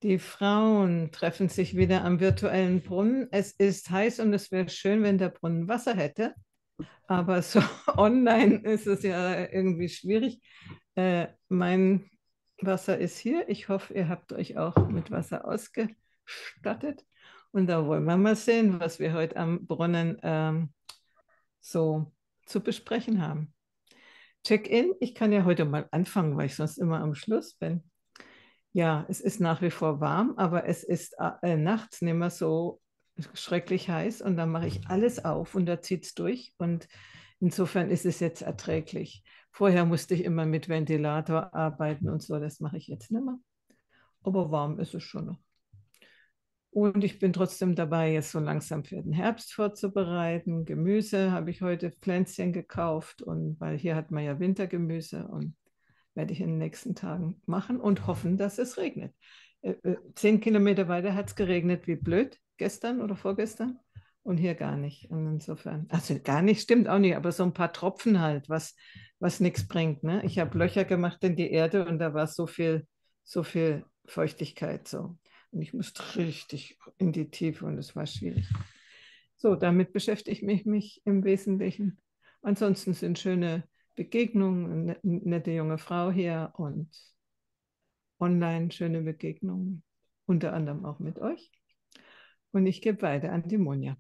Die Frauen treffen sich wieder am virtuellen Brunnen. Es ist heiß und es wäre schön, wenn der Brunnen Wasser hätte. Aber so online ist es ja irgendwie schwierig. Mein Wasser ist hier. Ich hoffe, ihr habt euch auch mit Wasser ausgestattet. Und da wollen wir mal sehen, was wir heute am Brunnen so zu besprechen haben. Check-in. Ich kann ja heute mal anfangen, weil ich sonst immer am Schluss bin. Ja, es ist nach wie vor warm, aber es ist nachts nicht mehr so schrecklich heiß und dann mache ich alles auf und da zieht es durch und insofern ist es jetzt erträglich. Vorher musste ich immer mit Ventilator arbeiten und so, das mache ich jetzt nicht mehr. Aber warm ist es schon noch. Und ich bin trotzdem dabei, jetzt so langsam für den Herbst vorzubereiten. Gemüse habe ich heute Pflänzchen gekauft und weil hier hat man ja Wintergemüse und werde ich in den nächsten Tagen machen und hoffen, dass es regnet. 10 Kilometer weiter hat es geregnet wie blöd, gestern oder vorgestern. Und hier gar nicht. Und insofern, also gar nicht, stimmt auch nicht, aber so ein paar Tropfen halt, was nichts bringt. Ne? Ich habe Löcher gemacht in die Erde und da war so viel Feuchtigkeit so. Und ich musste richtig in die Tiefe und es war schwierig. So, damit beschäftige ich mich im Wesentlichen. Ansonsten sind schöne Begegnungen, eine nette junge Frau hier und online schöne Begegnungen, unter anderem auch mit euch. Und ich gebe weiter an die Monja.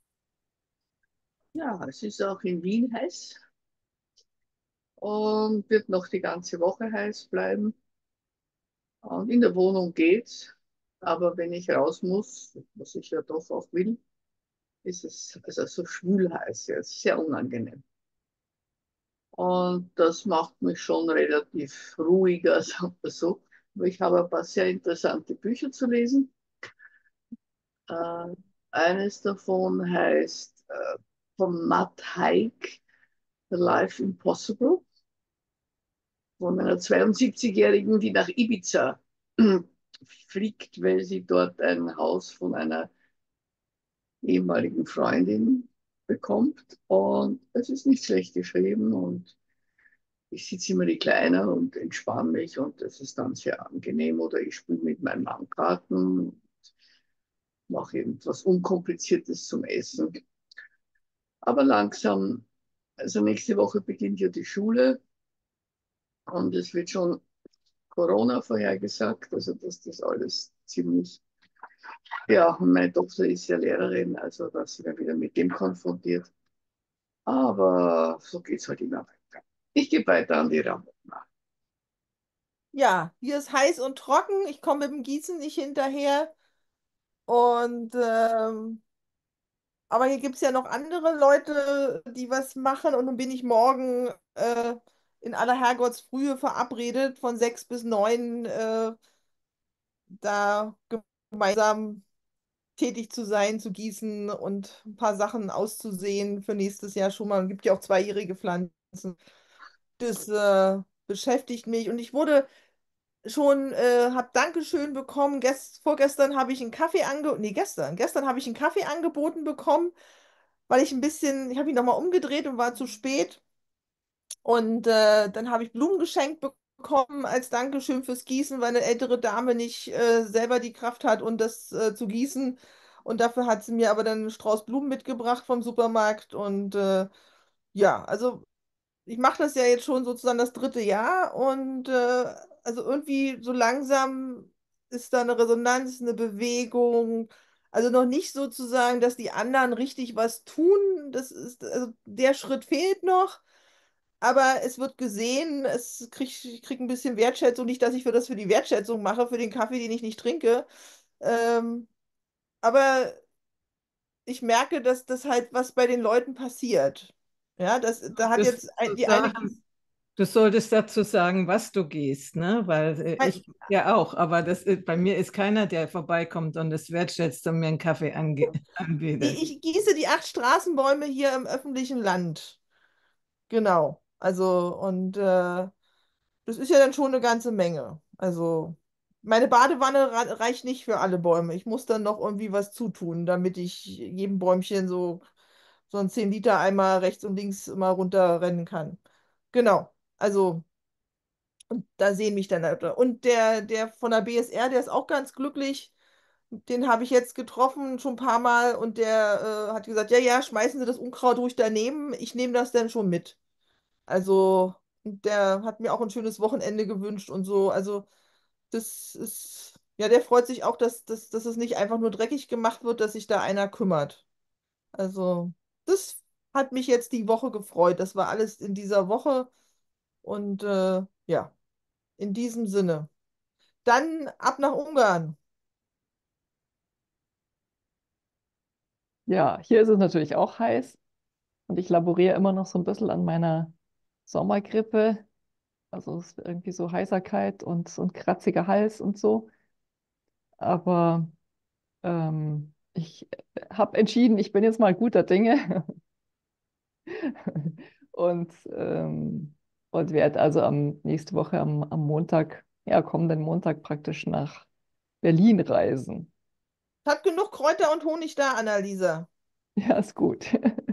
Ja, es ist auch in Wien heiß und wird noch die ganze Woche heiß bleiben. Und in der Wohnung geht's, aber wenn ich raus muss, was ich ja doch auch will, ist es also so schwül heiß jetzt, sehr unangenehm. Und das macht mich schon relativ ruhiger, sagen wir so. Aber ich habe ein paar sehr interessante Bücher zu lesen. Äh, Eines davon heißt von Matt Haig, The Life Impossible, von einer 72-Jährigen, die nach Ibiza fliegt, weil sie dort ein Haus von einer ehemaligen Freundin bekommt. Und es ist nicht schlecht geschrieben und ich sitze immer die Kleine und entspanne mich und es ist dann sehr angenehm. Oder ich spiele mit meinem Mann Karten, mache irgendwas Unkompliziertes zum Essen. Aber langsam, also nächste Woche beginnt ja die Schule und es wird schon Corona vorhergesagt, also dass das alles ziemlich, ja, und meine Tochter ist ja Lehrerin, also da sind wir wieder mit dem konfrontiert. Aber so geht es halt immer weiter. Ich gebe weiter an die Ramona. Ja, hier ist heiß und trocken. Ich komme mit dem Gießen nicht hinterher. Und aber hier gibt es ja noch andere Leute, die was machen. Und nun bin ich morgen in aller Herrgottsfrühe verabredet, von 6 bis 9 da gemeinsam tätig zu sein, zu gießen und ein paar Sachen auszusehen für nächstes Jahr schon mal. Es gibt ja auch zweijährige Pflanzen. Das beschäftigt mich. Und ich wurde schon, habe Dankeschön bekommen. Vorgestern habe ich einen Kaffee angeboten, nee, gestern habe ich einen Kaffee angeboten bekommen, weil ich habe ihn nochmal umgedreht und war zu spät. Und dann habe ich Blumen geschenkt bekommen als Dankeschön fürs Gießen, weil eine ältere Dame nicht selber die Kraft hat, und das zu gießen. Und dafür hat sie mir aber dann einen Strauß Blumen mitgebracht vom Supermarkt. Und ja, also ich mache das ja jetzt schon sozusagen das dritte Jahr, und also irgendwie so langsam ist da eine Resonanz, eine Bewegung. Also noch nicht sozusagen, dass die anderen richtig was tun. Also der Schritt fehlt noch, aber es wird gesehen, ich krieg ein bisschen Wertschätzung. Nicht, dass ich für die Wertschätzung mache, für den Kaffee, den ich nicht trinke. Ähm, aber ich merke, dass das halt was bei den Leuten passiert. Ja, da hat Das jetzt zu die eine. sagen, du solltest dazu sagen, was du gehst, ne? Weil ich ja auch, aber bei mir ist keiner, der vorbeikommt und es wertschätzt und mir einen Kaffee anbietet. Ich gieße die 8 Straßenbäume hier im öffentlichen Land. Genau. Also, und das ist ja dann schon eine ganze Menge. Also, meine Badewanne reicht nicht für alle Bäume. Ich muss dann noch irgendwie was zutun, damit ich jedem Bäumchen so einen 10-Liter-Eimer rechts und links immer runterrennen kann. Genau. Also, Und da sehen mich dann Leute. Und der von der BSR, der ist auch ganz glücklich. Den habe ich jetzt getroffen, schon ein paar Mal. Und der hat gesagt, ja, ja, schmeißen Sie das Unkraut ruhig daneben. Ich nehme das dann schon mit. Also, der hat mir auch ein schönes Wochenende gewünscht und so. Also, das ist, ja, der freut sich auch, dass es nicht einfach nur dreckig gemacht wird, dass sich da einer kümmert. Also, das hat mich jetzt die Woche gefreut. Das war alles in dieser Woche. Und ja, in diesem Sinne. Dann ab nach Ungarn. Ja, hier ist es natürlich auch heiß und ich laboriere immer noch so ein bisschen an meiner Sommergrippe. Also es ist irgendwie so Heiserkeit und kratziger Hals und so. Aber ich habe entschieden, ich bin jetzt mal guter Dinge und, und werde also nächste Woche am Montag, ja, kommenden Montag praktisch nach Berlin reisen. Hat genug Kräuter und Honig da, Annalisa. Ja, ist gut.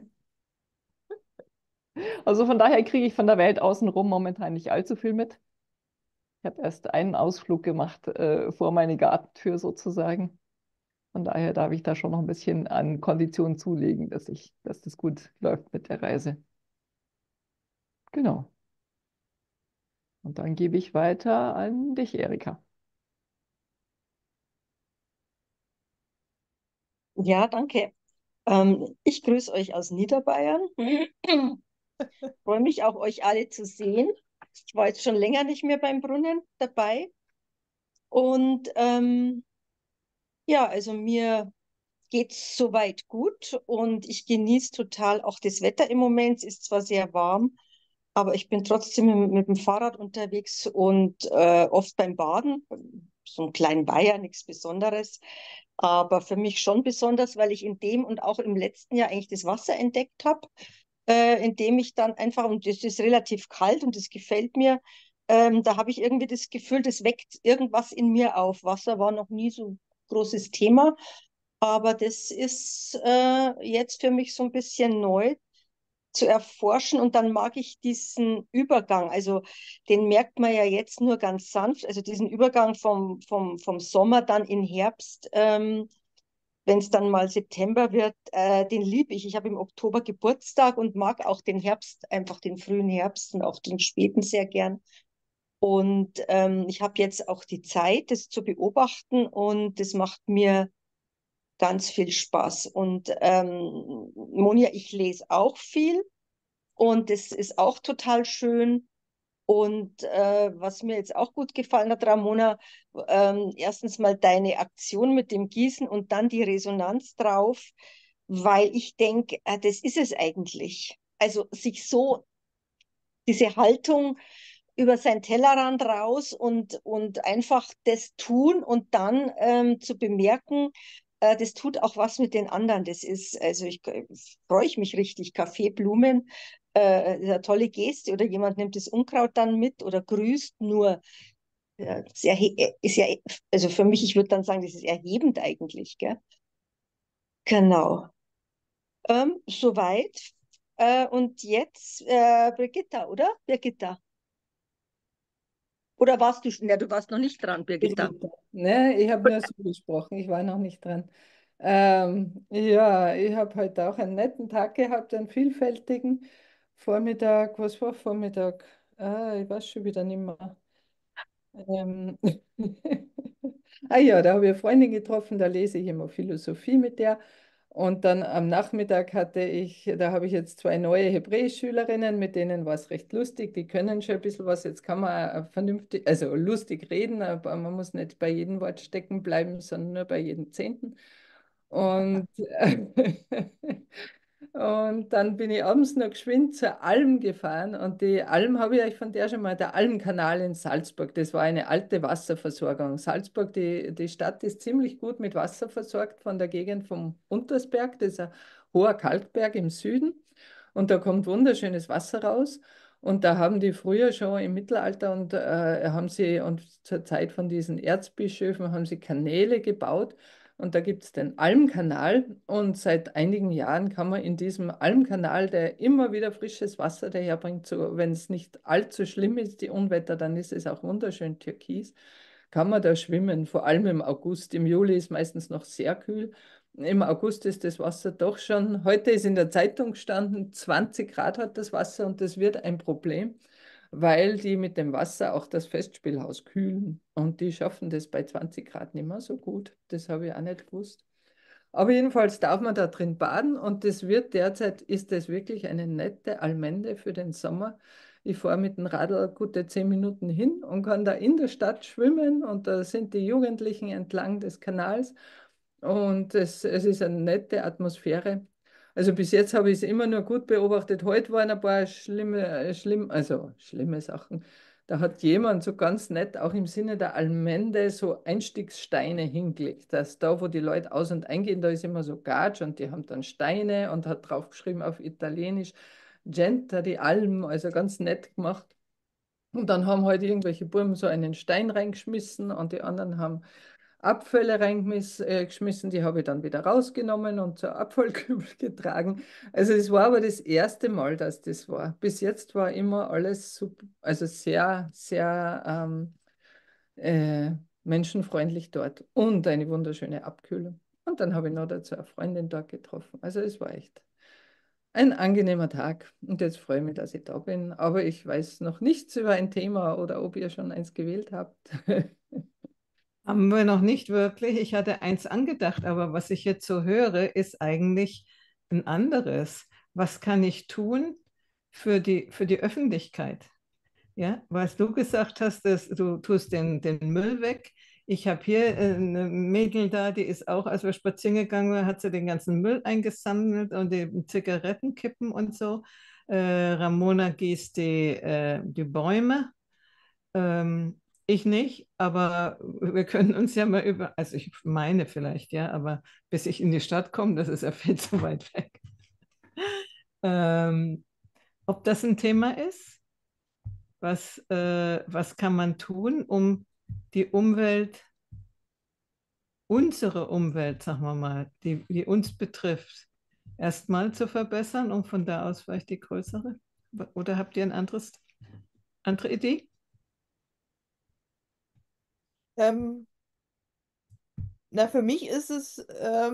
Also von daher kriege ich von der Welt außenrum momentan nicht allzu viel mit. Ich habe erst einen Ausflug gemacht vor meine Gartentür sozusagen. Von daher darf ich da schon noch ein bisschen an Konditionen zulegen, dass das gut läuft mit der Reise. Genau. Und dann gebe ich weiter an dich, Erika. Ja, danke. Ich grüße euch aus Niederbayern. Freue mich auch, euch alle zu sehen. Ich war jetzt schon länger nicht mehr beim Brunnen dabei. Und ja, also mir geht es soweit gut und ich genieße total auch das Wetter im Moment. Es ist zwar sehr warm, aber ich bin trotzdem mit dem Fahrrad unterwegs und oft beim Baden. So einen kleinen Weiher, nichts Besonderes. Aber für mich schon besonders, weil ich in dem und auch im letzten Jahr eigentlich das Wasser entdeckt habe, in dem ich dann einfach, und es ist relativ kalt und das gefällt mir, da habe ich irgendwie das Gefühl, das weckt irgendwas in mir auf. Wasser war noch nie so ein großes Thema, aber das ist jetzt für mich so ein bisschen neu zu erforschen und dann mag ich diesen Übergang, also den merkt man ja jetzt nur ganz sanft, also diesen Übergang vom Sommer dann in Herbst, wenn es dann mal September wird, den liebe ich. Ich habe im Oktober Geburtstag und mag auch den Herbst, einfach den frühen Herbst und auch den späten sehr gern. Und ich habe jetzt auch die Zeit, das zu beobachten und das macht mir ganz viel Spaß. Und Monja, ich lese auch viel und das ist auch total schön. Und was mir jetzt auch gut gefallen hat, Ramona, erstens mal deine Aktion mit dem Gießen und dann die Resonanz drauf, weil ich denke, das ist es eigentlich. Also sich so, diese Haltung über sein Tellerrand raus und einfach das tun und dann zu bemerken, das tut auch was mit den anderen. Das ist, also ich freue ich mich richtig. Kaffee, Blumen, ist eine tolle Geste oder jemand nimmt das Unkraut dann mit oder grüßt nur. Sehr, ist ja, also für mich, ich würde dann sagen, das ist erhebend eigentlich, gell? Genau. Soweit. Und jetzt Brigitta, oder? Birgitta. Oder warst du, ne, du warst noch nicht dran, Birgitta. Birgitta. Ne, ich habe nur so gesprochen, ich war noch nicht dran. Ja, ich habe heute auch einen netten Tag gehabt, einen vielfältigen Vormittag. Was war Vormittag? Ich weiß schon wieder nicht mehr. Ähm, Ah ja, da habe ich eine Freundin getroffen, da lese ich immer Philosophie mit der. Und dann am Nachmittag da habe ich jetzt zwei neue Hebräisch-Schülerinnen, mit denen war es recht lustig. Die können schon ein bisschen was. Jetzt kann man vernünftig, also lustig reden, aber man muss nicht bei jedem Wort stecken bleiben, sondern nur bei jedem Zehnten. Und, und dann bin ich abends noch geschwind zur Alm gefahren. Und die Alm habe ich euch von der schon mal, der Almkanal in Salzburg. Das war eine alte Wasserversorgung. Salzburg, die Stadt ist ziemlich gut mit Wasser versorgt von der Gegend vom Untersberg. Das ist ein hoher Kalkberg im Süden. Und da kommt wunderschönes Wasser raus. Und da haben die früher schon im Mittelalter und zur Zeit von diesen Erzbischöfen haben sie Kanäle gebaut. Und da gibt es den Almkanal und seit einigen Jahren kann man in diesem Almkanal, der immer wieder frisches Wasser daherbringt, so, wenn es nicht allzu schlimm ist, die Unwetter, dann ist es auch wunderschön türkis, kann man da schwimmen, vor allem im August. Im Juli ist meistens noch sehr kühl. Im August ist das Wasser doch schon, heute ist in der Zeitung gestanden, 20 Grad hat das Wasser und das wird ein Problem, weil die mit dem Wasser auch das Festspielhaus kühlen und die schaffen das bei 20 Grad nicht mehr so gut. Das habe ich auch nicht gewusst. Aber jedenfalls darf man da drin baden und das wird derzeit, ist das wirklich eine nette Allmende für den Sommer. Ich fahre mit dem Radl gute 10 Minuten hin und kann da in der Stadt schwimmen und da sind die Jugendlichen entlang des Kanals und es ist eine nette Atmosphäre. Also bis jetzt habe ich es immer nur gut beobachtet. Heute waren ein paar schlimme Sachen. Da hat jemand so ganz nett, auch im Sinne der Allmende, so Einstiegssteine hingelegt. Dass da, wo die Leute aus- und eingehen, da ist immer so Gatsch und die haben dann Steine und hat draufgeschrieben auf Italienisch Genta di Alm, also ganz nett gemacht. Und dann haben halt irgendwelche Buben so einen Stein reingeschmissen und die anderen haben Abfälle reingeschmissen, die habe ich dann wieder rausgenommen und zur Abfallkübel getragen. Also es war aber das erste Mal, dass das war. Bis jetzt war immer alles super, also sehr, sehr menschenfreundlich dort und eine wunderschöne Abkühlung. Und dann habe ich noch dazu eine Freundin dort getroffen. Also es war echt ein angenehmer Tag. Und jetzt freue ich mich, dass ich da bin. Aber ich weiß noch nichts über ein Thema oder ob ihr schon eins gewählt habt. Haben wir noch nicht wirklich. Ich hatte eins angedacht, aber was ich jetzt so höre, ist eigentlich ein anderes. Was kann ich tun für die Öffentlichkeit? Ja, was du gesagt hast, dass du tust den Müll weg. Ich habe hier eine Mädel da, die ist auch, als wir spazieren gegangen sind, hat sie den ganzen Müll eingesammelt und die Zigarettenkippen und so. Ramona gießt die Bäume. Ich nicht, aber wir können uns ja mal über, also ich meine vielleicht, ja, aber bis ich in die Stadt komme, das ist ja viel zu weit weg. Ähm, ob das ein Thema ist? Was kann man tun, um die Umwelt, unsere Umwelt, sagen wir mal, die uns betrifft, erstmal zu verbessern und von da aus vielleicht die größere? Oder habt ihr andere Idee? Ähm, na, für mich ist es,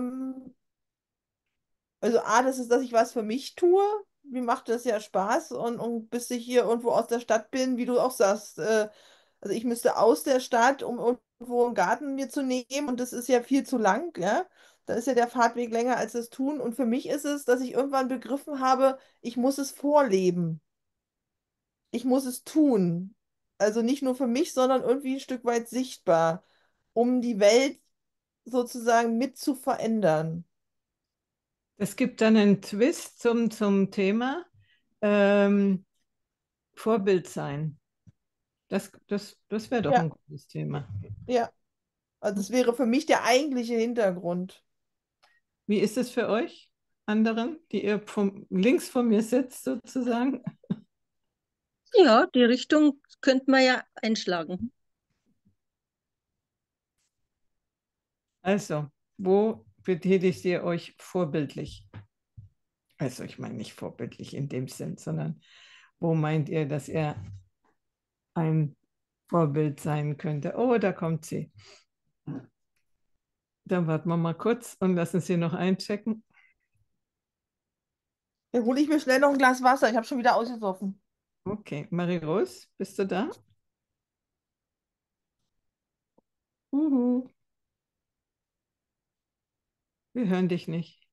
also A, das ist, dass ich was für mich tue. Mir macht das ja Spaß und bis ich hier irgendwo aus der Stadt bin, wie du auch sagst, also ich müsste aus der Stadt, um irgendwo einen Garten mir zu nehmen und das ist ja viel zu lang, ja. Da ist ja der Fahrtweg länger als das Tun und für mich ist es, dass ich irgendwann begriffen habe, ich muss es vorleben. Ich muss es tun. Also nicht nur für mich, sondern irgendwie ein Stück weit sichtbar, um die Welt sozusagen mit zu verändern. Es gibt dann einen Twist zum Thema ähm, Vorbild sein. Das wäre doch Ja, ein gutes Thema. ja. Also das wäre für mich der eigentliche Hintergrund. Wie ist es für euch, anderen, die ihr links von mir sitzt, sozusagen? Ja, die Richtung könnte man ja einschlagen. Also, wo betätigt ihr euch vorbildlich? Also, ich meine nicht vorbildlich in dem Sinn, sondern wo meint ihr, dass ihr ein Vorbild sein könnte? Oh, da kommt sie. Dann warten wir mal kurz und lassen sie noch einchecken. Dann hole ich mir schnell noch ein Glas Wasser. Ich habe schon wieder ausgesoffen. Okay, Marie-Rose, bist du da? Wir hören dich nicht.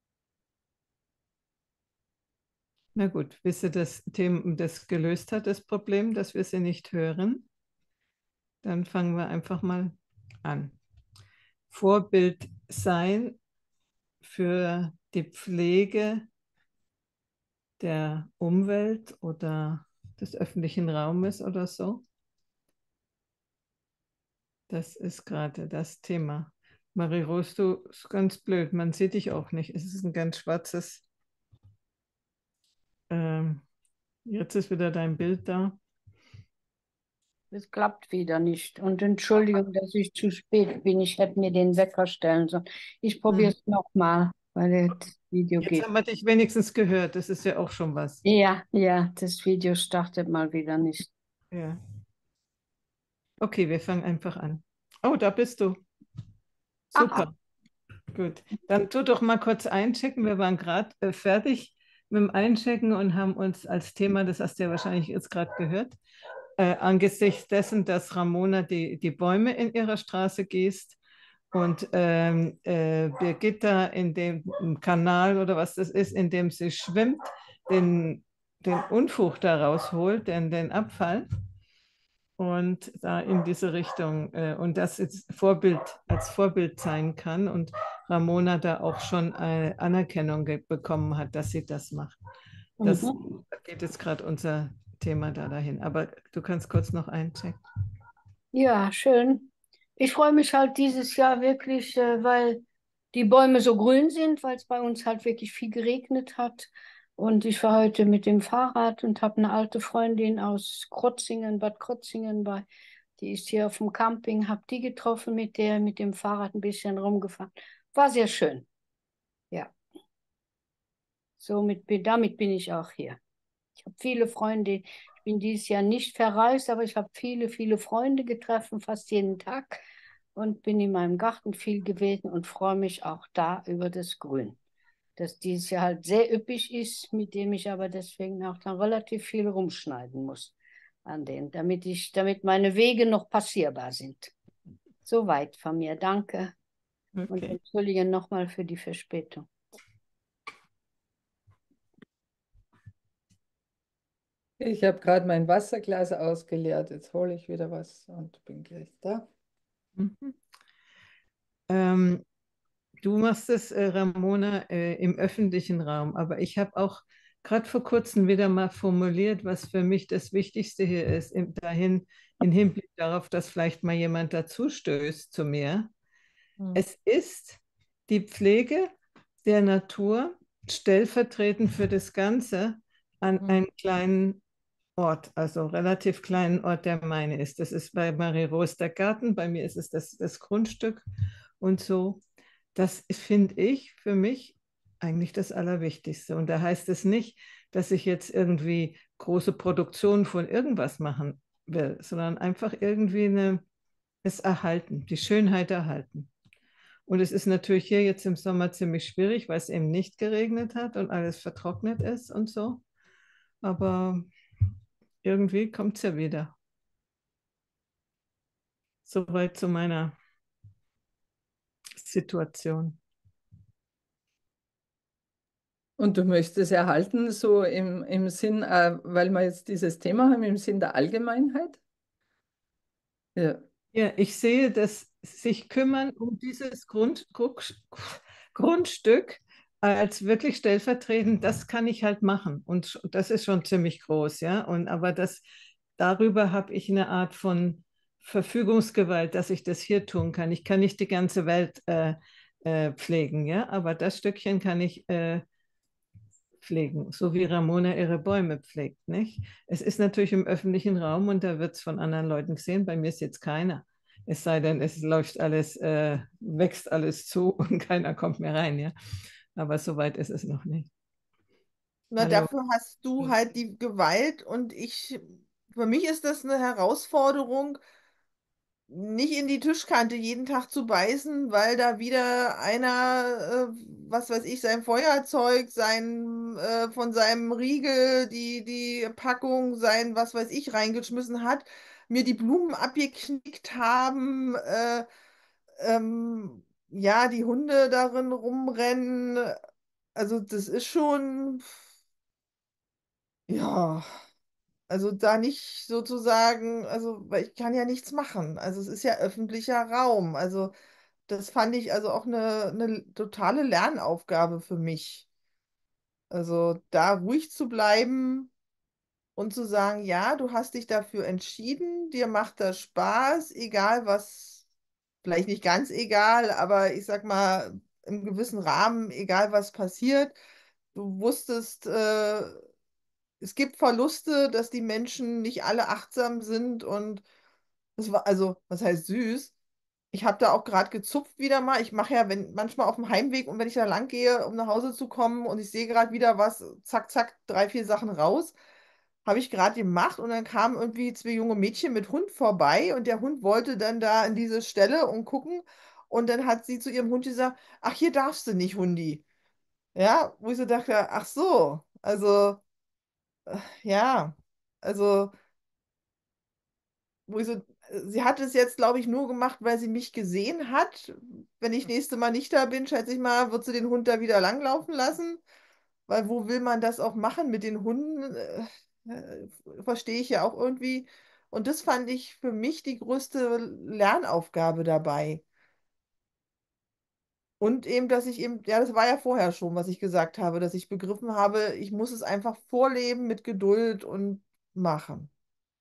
Na gut, bis sie das Thema das gelöst hat, das Problem, dass wir sie nicht hören, dann fangen wir einfach mal an. Vorbild sein für die Pflege der Umwelt oder des öffentlichen Raumes oder so. Das ist gerade das Thema. Marie-Rose, du ist ganz blöd, man sieht dich auch nicht. Es ist ein ganz schwarzes. Ähm, jetzt ist wieder dein Bild da. es klappt wieder nicht. Und Entschuldigung, dass ich zu spät bin. Ich hätte mir den Wecker stellen sollen. Ich probiere Mhm. es nochmal, weil das Video Jetzt geht. haben wir dich wenigstens gehört. Das ist ja auch schon was. Ja, ja, das Video startet mal wieder nicht. Ja. Okay, wir fangen einfach an. Oh, da bist du. Aha. Super. Gut. Dann tu doch mal kurz einchecken. Wir waren gerade fertig mit dem Einchecken und haben uns als Thema, das hast du ja wahrscheinlich jetzt gerade gehört, angesichts dessen, dass Ramona die Bäume in ihrer Straße gießt und Birgitta in dem Kanal oder was das ist, in dem sie schwimmt, den Unfug da rausholt, den Abfall und da in diese Richtung und das jetzt als Vorbild sein kann und Ramona da auch schon Anerkennung bekommen hat, dass sie das macht. Das Mhm. geht jetzt gerade unser Thema da dahin. Aber du kannst kurz noch einchecken. Ja, schön. Ich freue mich halt dieses Jahr wirklich, weil die Bäume so grün sind, weil es bei uns halt wirklich viel geregnet hat. Und ich war heute mit dem Fahrrad und habe eine alte Freundin aus Krotzingen, Bad Krotzingen bei, die ist hier auf dem Camping, habe die getroffen, mit dem Fahrrad ein bisschen rumgefahren. War sehr schön. Ja, damit bin ich auch hier. Ich habe viele Freunde. Ich bin dieses Jahr nicht verreist, aber ich habe viele, viele Freunde getroffen, fast jeden Tag. Und bin in meinem Garten viel gewesen und freue mich auch da über das Grün. Das dieses Jahr halt sehr üppig ist, mit dem ich aber deswegen auch dann relativ viel rumschneiden muss an denen, damit meine Wege noch passierbar sind. Soweit von mir. Danke. Und Okay. entschuldige nochmal für die Verspätung. Ich habe gerade mein Wasserglas ausgeleert. Jetzt hole ich wieder was und bin gleich da. Mhm. Ähm, Du machst es, Ramona, im öffentlichen Raum, aber ich habe auch gerade vor kurzem wieder mal formuliert, was für mich das Wichtigste hier ist, im Hinblick darauf, dass vielleicht mal jemand dazu stößt zu mir. Hm. Es ist die Pflege der Natur stellvertretend für das Ganze an Hm. einem kleinen Ort, also relativ kleinen Ort, der meine ist. Das ist bei Marie-Rose der Garten, bei mir ist es das Grundstück und so. Das finde ich für mich eigentlich das Allerwichtigste. Und da heißt es nicht, dass ich jetzt irgendwie große Produktion von irgendwas machen will, sondern einfach irgendwie es erhalten, die Schönheit erhalten. Und es ist natürlich hier jetzt im Sommer ziemlich schwierig, weil es eben nicht geregnet hat und alles vertrocknet ist und so. Aber irgendwie kommt es ja wieder. Soweit zu meiner Situation. Und du möchtest es erhalten, so im Sinn, weil wir jetzt dieses Thema haben, im Sinn der Allgemeinheit? Ja. Ja, ich sehe, dass sich kümmern um dieses Grundstück als wirklich stellvertretend, das kann ich halt machen. Und das ist schon ziemlich groß, ja. Aber darüber habe ich eine Art von Verfügungsgewalt, dass ich das hier tun kann. Ich kann nicht die ganze Welt pflegen, ja, aber das Stückchen kann ich pflegen, so wie Ramona ihre Bäume pflegt, nicht? Es ist natürlich im öffentlichen Raum und da wird es von anderen Leuten gesehen. Bei mir ist jetzt keiner. Es sei denn, es läuft alles, wächst alles zu und keiner kommt mehr rein, ja. Aber so weit ist es noch nicht. Na, Hallo. dafür hast du halt die Gewalt und für mich ist das eine Herausforderung, nicht in die Tischkante jeden Tag zu beißen, weil da wieder einer, was weiß ich, sein Feuerzeug, von seinem Riegel, die Packung, sein, was weiß ich, reingeschmissen hat, mir die Blumen abgeknickt haben, ja, die Hunde darin rumrennen. Also das ist schon, ja. Also da nicht sozusagen, also weil ich kann ja nichts machen. Also es ist ja öffentlicher Raum. Also das fand ich also auch eine totale Lernaufgabe für mich. Also da ruhig zu bleiben und zu sagen, ja, du hast dich dafür entschieden, dir macht das Spaß, egal was, vielleicht nicht ganz egal, aber ich sag mal im gewissen Rahmen, egal was passiert. Du wusstest, es gibt Verluste, dass die Menschen nicht alle achtsam sind und Das war, also, was heißt süß? Ich habe da auch gerade gezupft wieder mal. Ich mache ja, wenn manchmal auf dem Heimweg und wenn ich da lang gehe, um nach Hause zu kommen und ich sehe gerade wieder was, zack, zack, drei, vier Sachen raus, habe ich gerade gemacht und dann kamen irgendwie zwei junge Mädchen mit Hund vorbei und der Hund wollte dann da in diese Stelle und gucken und dann hat sie zu ihrem Hund gesagt, ach, hier darfst du nicht, Hundi. Ja, wo ich so dachte, ach so, also, ja, also wo ich so, sie hat es jetzt, glaube ich, nur gemacht, weil sie mich gesehen hat. Wenn ich nächste Mal nicht da bin, schätze ich mal, wird sie den Hund da wieder langlaufen lassen. Weil wo will man das auch machen mit den Hunden? Verstehe ich ja auch irgendwie. Und das fand ich für mich die größte Lernaufgabe dabei. Und eben, dass ich eben, ja, das war ja vorher schon, was ich gesagt habe, dass ich begriffen habe, ich muss es einfach vorleben mit Geduld und machen.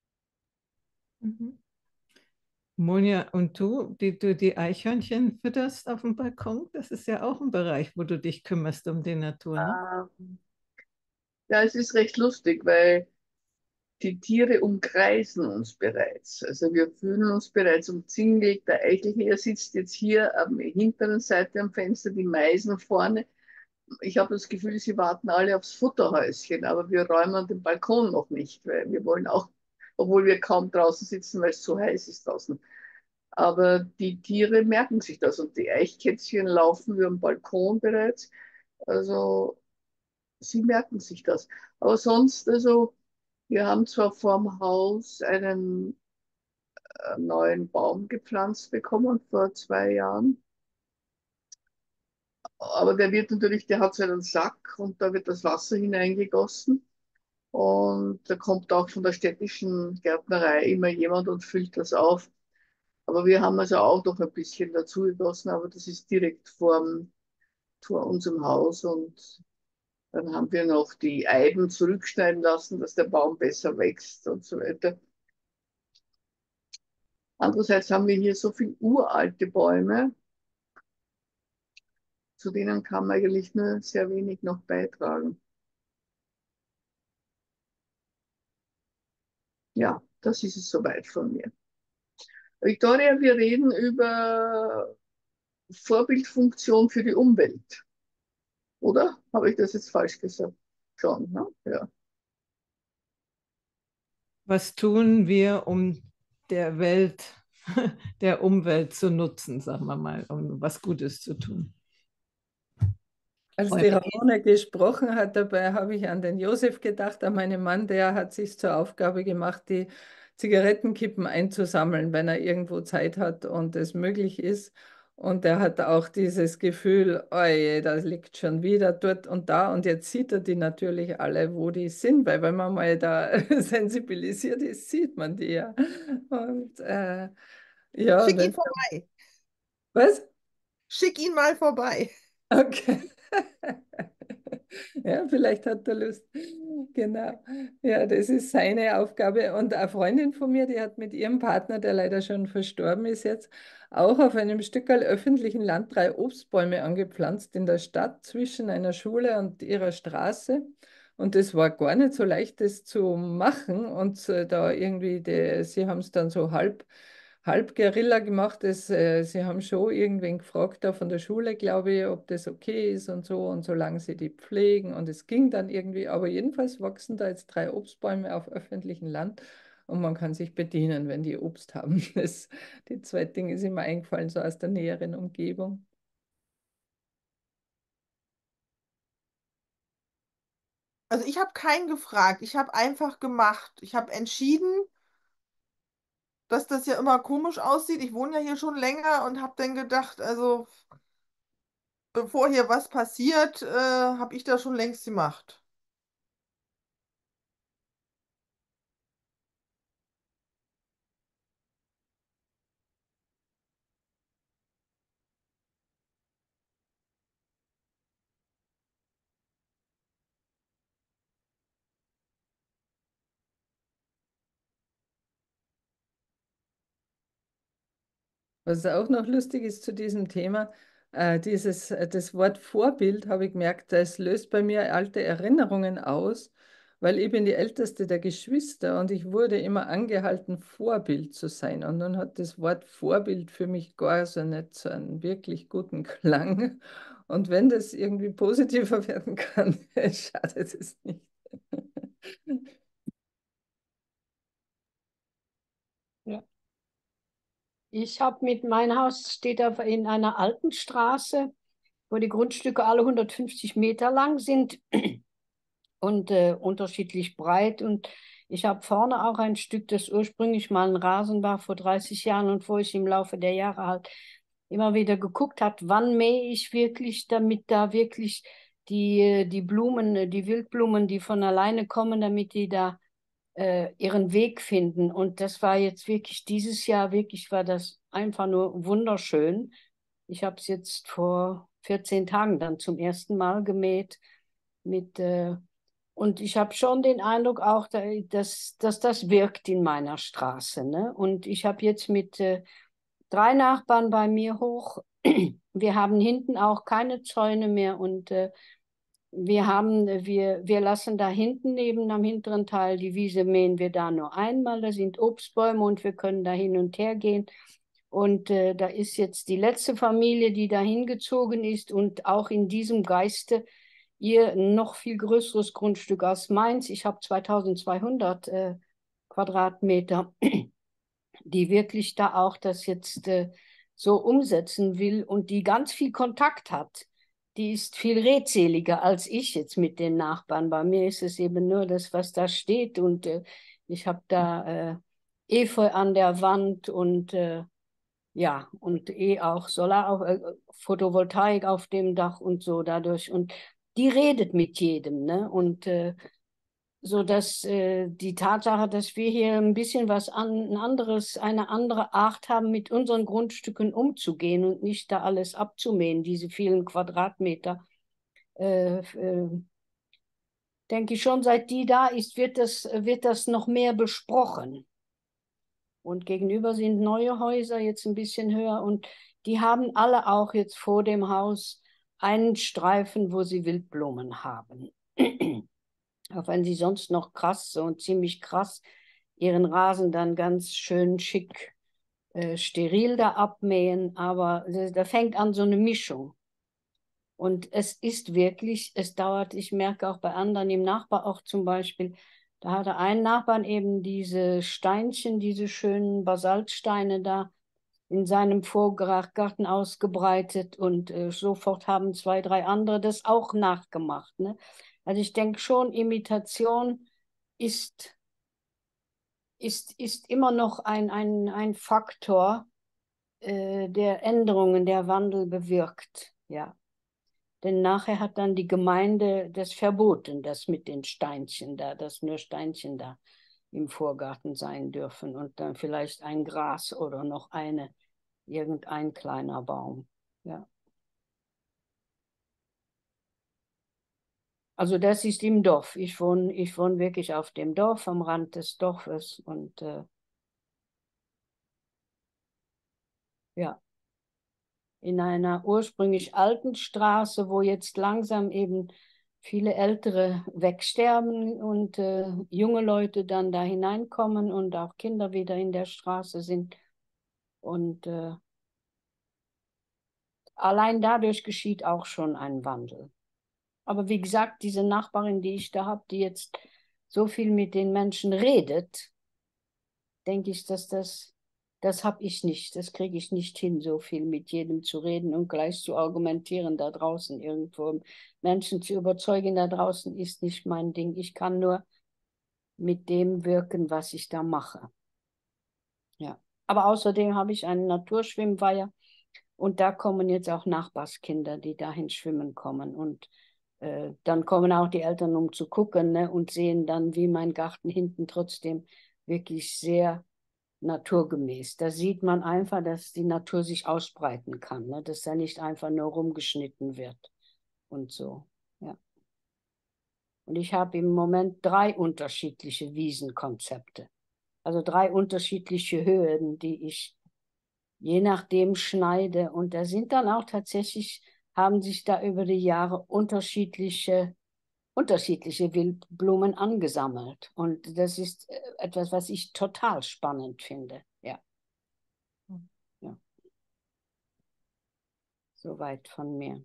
Mhm. Monja, und du, die du die Eichhörnchen fütterst auf dem Balkon, das ist ja auch ein Bereich, wo du dich kümmerst um die Natur, ne? Ja, es ist recht lustig, weil die Tiere umkreisen uns bereits. Also wir fühlen uns bereits umzingelt. Der Eichelhäher sitzt jetzt hier am hinteren Seite am Fenster, die Meisen vorne. Ich habe das Gefühl, sie warten alle aufs Futterhäuschen, aber wir räumen den Balkon noch nicht, weil wir wollen auch, obwohl wir kaum draußen sitzen, weil es zu heiß ist draußen. Aber die Tiere merken sich das und die Eichkätzchen laufen über den Balkon bereits. Also sie merken sich das. Aber sonst, also wir haben zwar vorm Haus einen neuen Baum gepflanzt bekommen vor 2 Jahren, aber der wird natürlich, der hat so einen Sack und da wird das Wasser hineingegossen. Und da kommt auch von der städtischen Gärtnerei immer jemand und füllt das auf. Aber wir haben also auch noch ein bisschen dazu gegossen, aber das ist direkt vor unserem Haus. Und dann haben wir noch die Eiben zurückschneiden lassen, dass der Baum besser wächst und so weiter. Andererseits haben wir hier so viele uralte Bäume, zu denen kann man eigentlich nur sehr wenig noch beitragen. Ja, das ist es soweit von mir. Victoria, wir reden über Vorbildfunktion für die Umwelt, oder? Habe ich das jetzt falsch gesagt? Schon, ne? Ja. Was tun wir, um der Welt, der Umwelt zu nutzen, sagen wir mal, um was Gutes zu tun? Als die Eure Ramona gesprochen hat, dabei habe ich an den Josef gedacht, an meinen Mann, der hat sich zur Aufgabe gemacht, die Zigarettenkippen einzusammeln, wenn er irgendwo Zeit hat und es möglich ist. Und er hat auch dieses Gefühl, oje, das liegt schon wieder dort und da. Und jetzt sieht er die natürlich alle, wo die sind, weil wenn man mal da sensibilisiert ist, sieht man die ja. Und ja, Schick ihn wenn, vorbei. was? Schick ihn mal vorbei. Okay. Ja, vielleicht hat er Lust. Genau. Ja, das ist seine Aufgabe. Und eine Freundin von mir, die hat mit ihrem Partner, der leider schon verstorben ist jetzt, auch auf einem Stückerl öffentlichen Land 3 Obstbäume angepflanzt in der Stadt zwischen einer Schule und ihrer Straße. Und das war gar nicht so leicht, das zu machen. Und da irgendwie, sie haben es dann so halb Guerilla gemacht. Sie haben schon irgendwen gefragt, da von der Schule, glaube ich, ob das okay ist und so. Und solange sie die pflegen. Und es ging dann irgendwie. Aber jedenfalls wachsen da jetzt 3 Obstbäume auf öffentlichem Land. Und man kann sich bedienen, wenn die Obst haben. Die zwei Dinge sind mir eingefallen, so aus der näheren Umgebung. Also ich habe keinen gefragt, ich habe einfach gemacht. Ich habe entschieden, dass das ja immer komisch aussieht. Ich wohne ja hier schon länger und habe dann gedacht, also bevor hier was passiert, habe ich das schon längst gemacht. Was auch noch lustig ist zu diesem Thema, das Wort Vorbild, habe ich gemerkt, das löst bei mir alte Erinnerungen aus. weil ich bin die älteste der Geschwister und ich wurde immer angehalten, Vorbild zu sein. Und dann hat das Wort Vorbild für mich gar so nicht so einen wirklich guten Klang. Und wenn das irgendwie positiver werden kann, schadet es nicht. Ja. Ich habe mein Haus steht in einer alten Straße, wo die Grundstücke alle 150 Meter lang sind und unterschiedlich breit. Und ich habe vorne auch ein Stück, das ursprünglich mal ein Rasen war vor 30 Jahren und wo ich im Laufe der Jahre halt immer wieder geguckt habe, wann mähe ich wirklich, damit da wirklich die Blumen, die Wildblumen, die von alleine kommen, damit die da ihren Weg finden. Und das war jetzt wirklich dieses Jahr, wirklich war das einfach nur wunderschön. Ich habe es jetzt vor 14 Tagen dann zum ersten Mal gemäht mit und ich habe schon den Eindruck auch, dass das wirkt in meiner Straße. Ne? Und ich habe jetzt mit 3 Nachbarn bei mir hoch. Wir haben hinten auch keine Zäune mehr und wir lassen da hinten neben am hinteren Teil die Wiese mähen wir da nur einmal. Da sind Obstbäume und wir können da hin und her gehen. Und da ist jetzt die letzte Familie, die da hingezogen ist und auch in diesem Geiste ihr noch viel größeres Grundstück als meins. Ich habe 2200 Quadratmeter, die wirklich da auch das jetzt so umsetzen will und die ganz viel Kontakt hat. Die ist viel redseliger als ich jetzt mit den Nachbarn. Bei mir ist es eben nur das, was da steht und ich habe da Efeu an der Wand und ja, und auch Photovoltaik auf dem Dach und so dadurch. Und die redet mit jedem, ne? Und so dass die Tatsache, dass wir hier ein bisschen eine andere Art haben, mit unseren Grundstücken umzugehen und nicht da alles abzumähen, diese vielen Quadratmeter, denke ich schon, seit die da ist, wird das noch mehr besprochen. Und gegenüber sind neue Häuser jetzt ein bisschen höher und die haben alle auch jetzt vor dem Haus einen Streifen, wo sie Wildblumen haben. Auch wenn sie sonst noch ziemlich krass ihren Rasen dann ganz schön schick steril da abmähen, aber da fängt an so eine Mischung. Und es ist wirklich, es dauert, ich merke auch bei anderen im Nachbarort zum Beispiel, da hatte ein Nachbarn eben diese Steinchen, diese schönen Basaltsteine da in seinem Vorgarten ausgebreitet und sofort haben 2, 3 andere das auch nachgemacht. Ne? Also ich denke schon, Imitation ist, ist immer noch ein Faktor, der Änderungen, der Wandel bewirkt. Ja. Denn nachher hat dann die Gemeinde das verboten, das mit den Steinchen da, dass nur Steinchen da im Vorgarten sein dürfen und dann vielleicht ein Gras oder noch irgendein kleiner Baum. Ja. Also das ist im Dorf. Ich wohne wirklich auf dem Dorf, am Rand des Dorfes und ja, in einer ursprünglich alten Straße, wo jetzt langsam eben viele Ältere wegsterben und junge Leute dann da hineinkommen und auch Kinder wieder in der Straße sind. Und allein dadurch geschieht auch schon ein Wandel. Aber wie gesagt, diese Nachbarin, die ich da habe, die jetzt so viel mit den Menschen redet, denke ich, dass das habe ich nicht. Das kriege ich nicht hin, so viel mit jedem zu reden und gleich zu argumentieren da draußen irgendwo. Menschen zu überzeugen da draußen ist nicht mein Ding. Ich kann nur mit dem wirken, was ich da mache. Ja. Aber außerdem habe ich einen Naturschwimmweiher und da kommen jetzt auch Nachbarskinder, die dahin schwimmen kommen. Und dann kommen auch die Eltern, um zu gucken, ne, und sehen dann, wie mein Garten hinten trotzdem wirklich sehr naturgemäß. Da sieht man einfach, dass die Natur sich ausbreiten kann, ne? Dass da nicht einfach nur rumgeschnitten wird und so. Ja. Und ich habe im Moment 3 unterschiedliche Wiesenkonzepte. Also 3 unterschiedliche Höhen, die ich je nachdem schneide. Und da sind dann auch tatsächlich, haben sich da über die Jahre unterschiedliche unterschiedliche Wildblumen angesammelt. Und das ist etwas, was ich total spannend finde. Ja, ja, soweit von mir.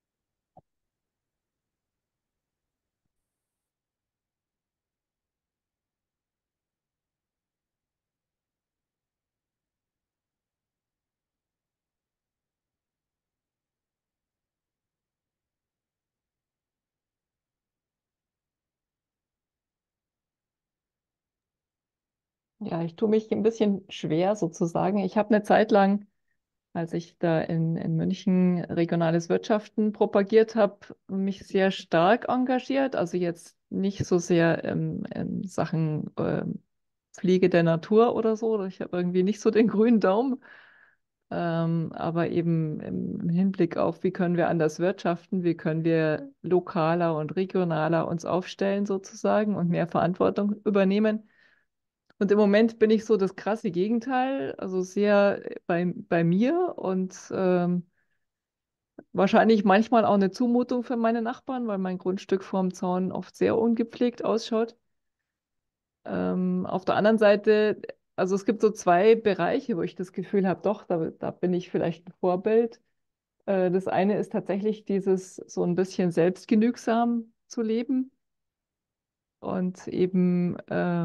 Ja, ich tue mich ein bisschen schwer sozusagen. Ich habe eine Zeit lang, als ich da in München regionales Wirtschaften propagiert habe, mich sehr stark engagiert. Also jetzt nicht so sehr in Sachen Pflege der Natur oder so. Ich habe irgendwie nicht so den grünen Daumen. Aber eben im Hinblick auf, wie können wir anders wirtschaften, wie können wir lokaler und regionaler uns aufstellen sozusagen und mehr Verantwortung übernehmen. Und im Moment bin ich so das krasse Gegenteil, also sehr bei mir und wahrscheinlich manchmal auch eine Zumutung für meine Nachbarn, weil mein Grundstück vorm Zaun oft sehr ungepflegt ausschaut. Auf der anderen Seite, also es gibt so zwei Bereiche, wo ich das Gefühl habe, doch, da bin ich vielleicht ein Vorbild. Das eine ist tatsächlich dieses so ein bisschen selbstgenügsam zu leben und eben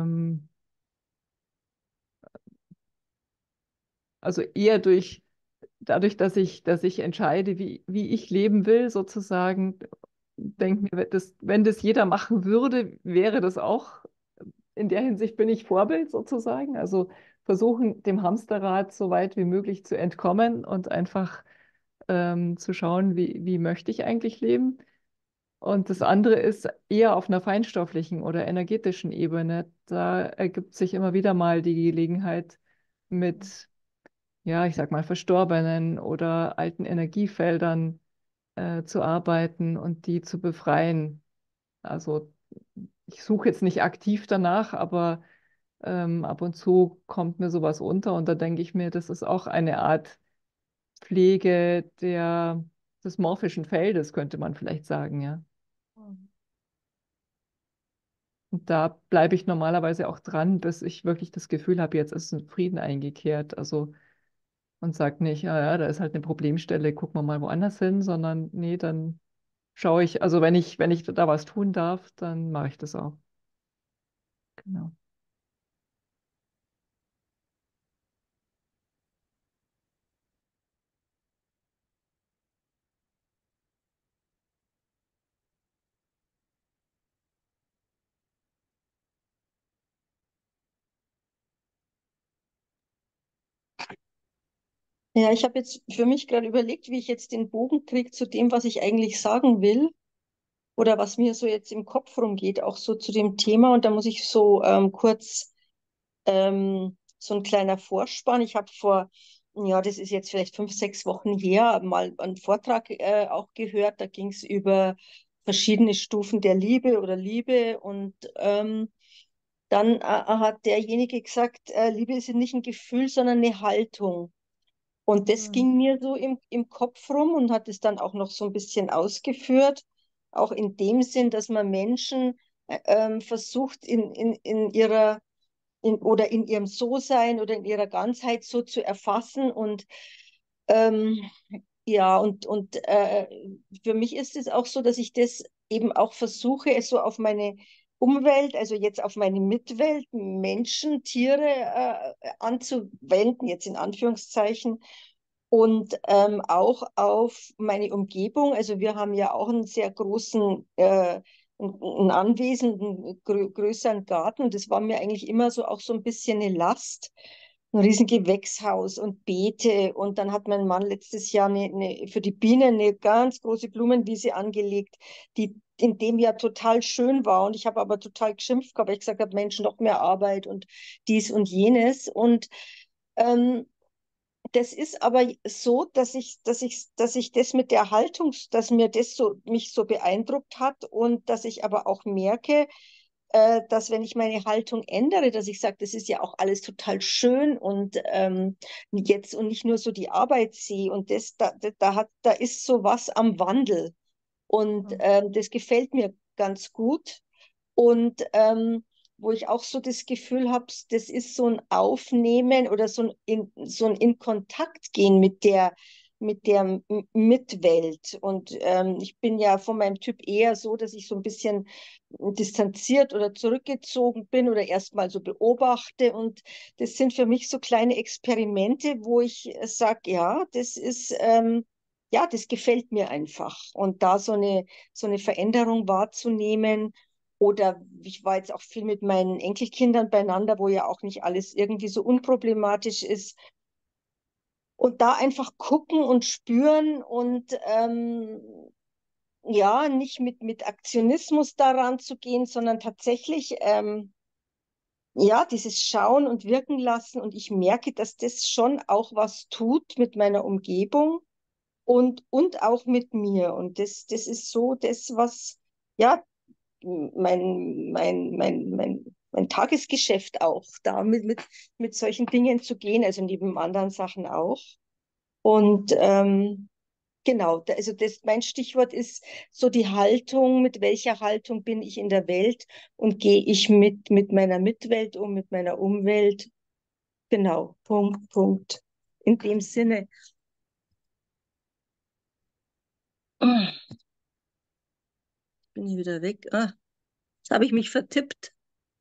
also eher dadurch, dass ich entscheide, wie ich leben will, sozusagen, denke mir, wenn das jeder machen würde, wäre das auch, in der Hinsicht bin ich Vorbild sozusagen. Also versuchen, dem Hamsterrad so weit wie möglich zu entkommen und einfach zu schauen, wie möchte ich eigentlich leben. Und das andere ist eher auf einer feinstofflichen oder energetischen Ebene. Da ergibt sich immer wieder mal die Gelegenheit, mit, ja, ich sag mal, verstorbenen oder alten Energiefeldern zu arbeiten und die zu befreien. Also ich suche jetzt nicht aktiv danach, aber ab und zu kommt mir sowas unter und da denke ich mir, das ist auch eine Art Pflege des morphischen Feldes, könnte man vielleicht sagen, ja. Und da bleibe ich normalerweise auch dran, bis ich wirklich das Gefühl habe, jetzt ist ein Frieden eingekehrt. Also und sage nicht, ja, ja, da ist halt eine Problemstelle, gucken wir mal woanders hin, sondern nee, dann schaue ich, also wenn ich da was tun darf, dann mache ich das auch. Genau. Ja, ich habe jetzt für mich gerade überlegt, wie ich jetzt den Bogen kriege zu dem, was ich eigentlich sagen will oder was mir so jetzt im Kopf rumgeht, auch so zu dem Thema. Und da muss ich so kurz so ein kleiner Vorspann. Ich habe vor, ja, das ist jetzt vielleicht 5, 6 Wochen her, mal einen Vortrag auch gehört. Da ging es über verschiedene Stufen der Liebe oder Liebe. Und dann hat derjenige gesagt, Liebe ist nicht ein Gefühl, sondern eine Haltung. Und das Mhm. ging mir so im Kopf rum und hat es dann auch noch so ein bisschen ausgeführt, auch in dem Sinn, dass man Menschen versucht, in ihrer oder in ihrem So-Sein oder in ihrer Ganzheit so zu erfassen. Und ähm, ja, für mich ist es auch so, dass ich das eben auch versuche, es so auf meine Umwelt, also jetzt auf meine Mitwelt, Menschen, Tiere anzuwenden, jetzt in Anführungszeichen, und auch auf meine Umgebung. Also wir haben ja auch einen sehr großen ein Anwesen, einen größeren Garten. Das war mir eigentlich immer so auch so ein bisschen eine Last. Ein riesen Gewächshaus und Beete. Und dann hat mein Mann letztes Jahr für die Bienen eine ganz große Blumenwiese angelegt, die in dem Jahr total schön war. Und ich habe aber total geschimpft, weil ich gesagt habe, Mensch, noch mehr Arbeit und dies und jenes. Und ähm, das ist aber so, dass ich das mit der Haltung, dass mir das so, mich so beeindruckt hat und dass ich aber auch merke, dass wenn ich meine Haltung ändere, dass ich sage, das ist ja auch alles total schön und jetzt und nicht nur so die Arbeit sehe und da ist so was am Wandel und das gefällt mir ganz gut. Und wo ich auch so das Gefühl habe, das ist so ein Aufnehmen oder so ein in Kontakt gehen mit der Mitwelt. Und ich bin ja von meinem Typ eher so, dass ich so ein bisschen distanziert oder zurückgezogen bin oder erstmal so beobachte. Und das sind für mich so kleine Experimente, wo ich sage, ja, ja, das gefällt mir einfach. Und da so eine Veränderung wahrzunehmen. Oder ich war jetzt auch viel mit meinen Enkelkindern beieinander, wo ja auch nicht alles irgendwie so unproblematisch ist. Und da einfach gucken und spüren und ja, nicht mit Aktionismus daran zu gehen, sondern tatsächlich ja, dieses Schauen und Wirken lassen. Und ich merke, dass das schon auch was tut mit meiner Umgebung und auch mit mir. Und das ist so das, was, ja, mein Tagesgeschäft auch, da mit solchen Dingen zu gehen, also neben anderen Sachen auch. Und genau, also mein Stichwort ist so die Haltung, mit welcher Haltung bin ich in der Welt und gehe ich mit meiner Mitwelt um, mit meiner Umwelt. Genau, Punkt, Punkt. In dem Sinne. Bin ich wieder weg. Jetzt habe ich mich vertippt.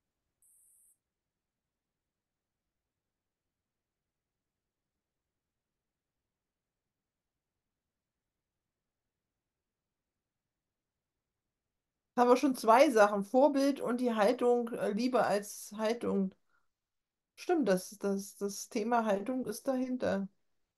Haben wir schon zwei Sachen, Vorbild und die Haltung, Liebe als Haltung. Stimmt, das Thema Haltung ist dahinter.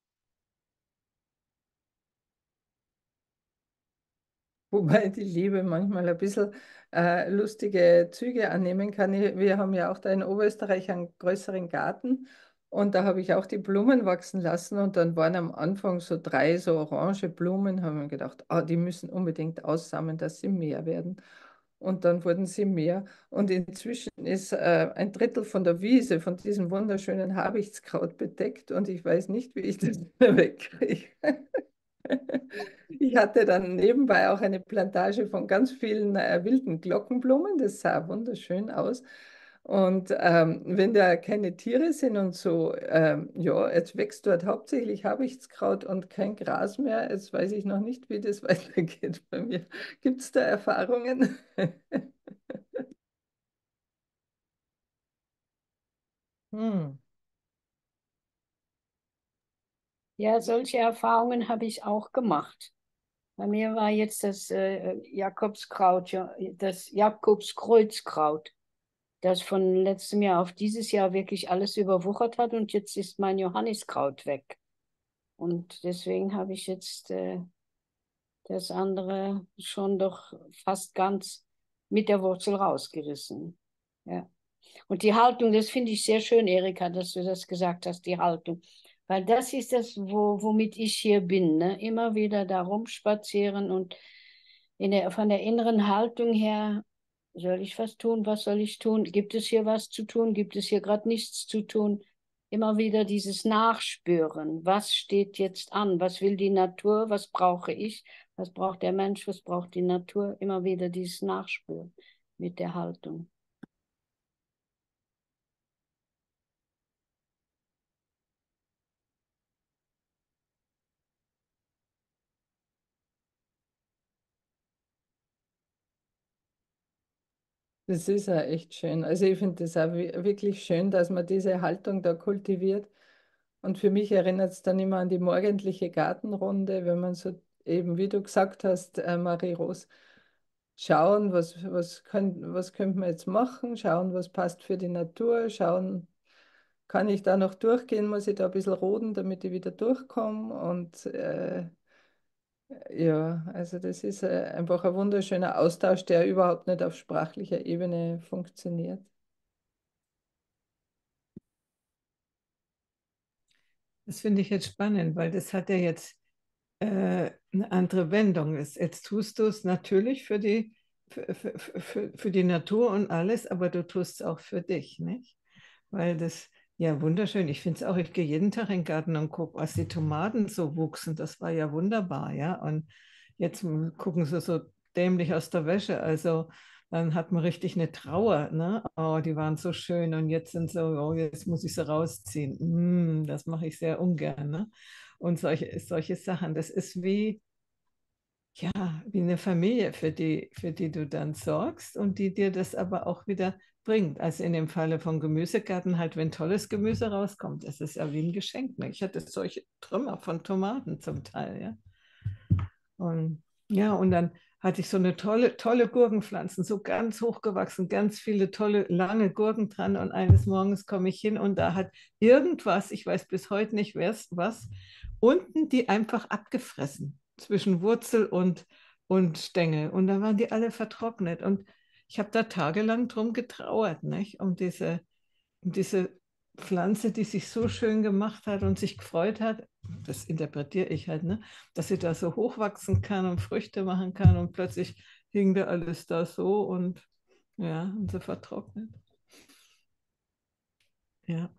Wobei die Liebe manchmal ein bisschen lustige Züge annehmen kann. Wir haben ja auch da in Oberösterreich einen größeren Garten und da habe ich auch die Blumen wachsen lassen und dann waren am Anfang so drei so orange Blumen, haben wir gedacht, die müssen unbedingt aussammeln, dass sie mehr werden. Und dann wurden sie mehr. Und inzwischen ist ein Drittel von der Wiese von diesem wunderschönen Habichtskraut bedeckt und ich weiß nicht, wie ich das wieder wegkriege. Ich hatte dann nebenbei auch eine Plantage von ganz vielen wilden Glockenblumen. Das sah wunderschön aus. Und wenn da keine Tiere sind und so, ja, jetzt wächst dort hauptsächlich Habichtskraut und kein Gras mehr. Jetzt weiß ich noch nicht, wie das weitergeht bei mir. Gibt es da Erfahrungen? Hm. Ja, solche Erfahrungen habe ich auch gemacht. Bei mir war jetzt das Jakobskreuzkraut, das von letztem Jahr auf dieses Jahr wirklich alles überwuchert hat und jetzt ist mein Johanniskraut weg. Und deswegen habe ich jetzt das andere schon doch fast ganz mit der Wurzel rausgerissen. Ja. Und die Haltung, das finde ich sehr schön, Erika, dass du das gesagt hast, die Haltung. Weil das ist das, womit ich hier bin. Ne? Immer wieder da rumspazieren und von der inneren Haltung her, soll ich was tun? Was soll ich tun? Gibt es hier was zu tun? Gibt es hier gerade nichts zu tun? Immer wieder dieses Nachspüren. Was steht jetzt an? Was will die Natur? Was brauche ich? Was braucht der Mensch? Was braucht die Natur? Immer wieder dieses Nachspüren mit der Haltung. Das ist ja echt schön. Also ich finde das auch wirklich schön, dass man diese Haltung da kultiviert. Und für mich erinnert es dann immer an die morgendliche Gartenrunde, wenn man so eben, wie du gesagt hast, Marie-Rose, schauen, was könnte man jetzt machen, schauen, was passt für die Natur, schauen, kann ich da noch durchgehen, muss ich da ein bisschen roden, damit ich wieder durchkomme. Und ja, also das ist einfach ein wunderschöner Austausch, der überhaupt nicht auf sprachlicher Ebene funktioniert. Das finde ich jetzt spannend, weil das hat ja jetzt eine andere Wendung. Jetzt tust du es natürlich für die Natur und alles, aber du tust es auch für dich, nicht? Weil das, ja, wunderschön. Ich finde es auch, ich gehe jeden Tag in den Garten und gucke, was die Tomaten so wuchsen. Das war ja wunderbar, ja. Und jetzt gucken sie so dämlich aus der Wäsche. Also dann hat man richtig eine Trauer, ne? Oh, die waren so schön und jetzt sind so, oh, jetzt muss ich sie rausziehen. Das mache ich sehr ungern, ne? Und solche Sachen. Das ist wie, ja, wie eine Familie, für die du dann sorgst und die dir das aber auch wieder bringt. Also in dem Falle von Gemüsegarten halt, wenn tolles Gemüse rauskommt, das ist ja wie ein Geschenk. Ne? Ich hatte solche Trümmer von Tomaten zum Teil, ja. Und ja, und dann hatte ich so eine tolle Gurkenpflanzen, so ganz hochgewachsen, ganz viele tolle, lange Gurken dran. Und eines Morgens komme ich hin und da hat irgendwas, ich weiß bis heute nicht, wer es was, unten die einfach abgefressen zwischen Wurzel und Stängel. Und da waren die alle vertrocknet. Und ich habe da tagelang drum getrauert, nicht? Um diese Pflanze, die sich so schön gemacht hat und sich gefreut hat, das interpretiere ich halt, ne? Dass sie da so hochwachsen kann und Früchte machen kann und plötzlich hing da alles da so und ja, und so vertrocknet. Ja,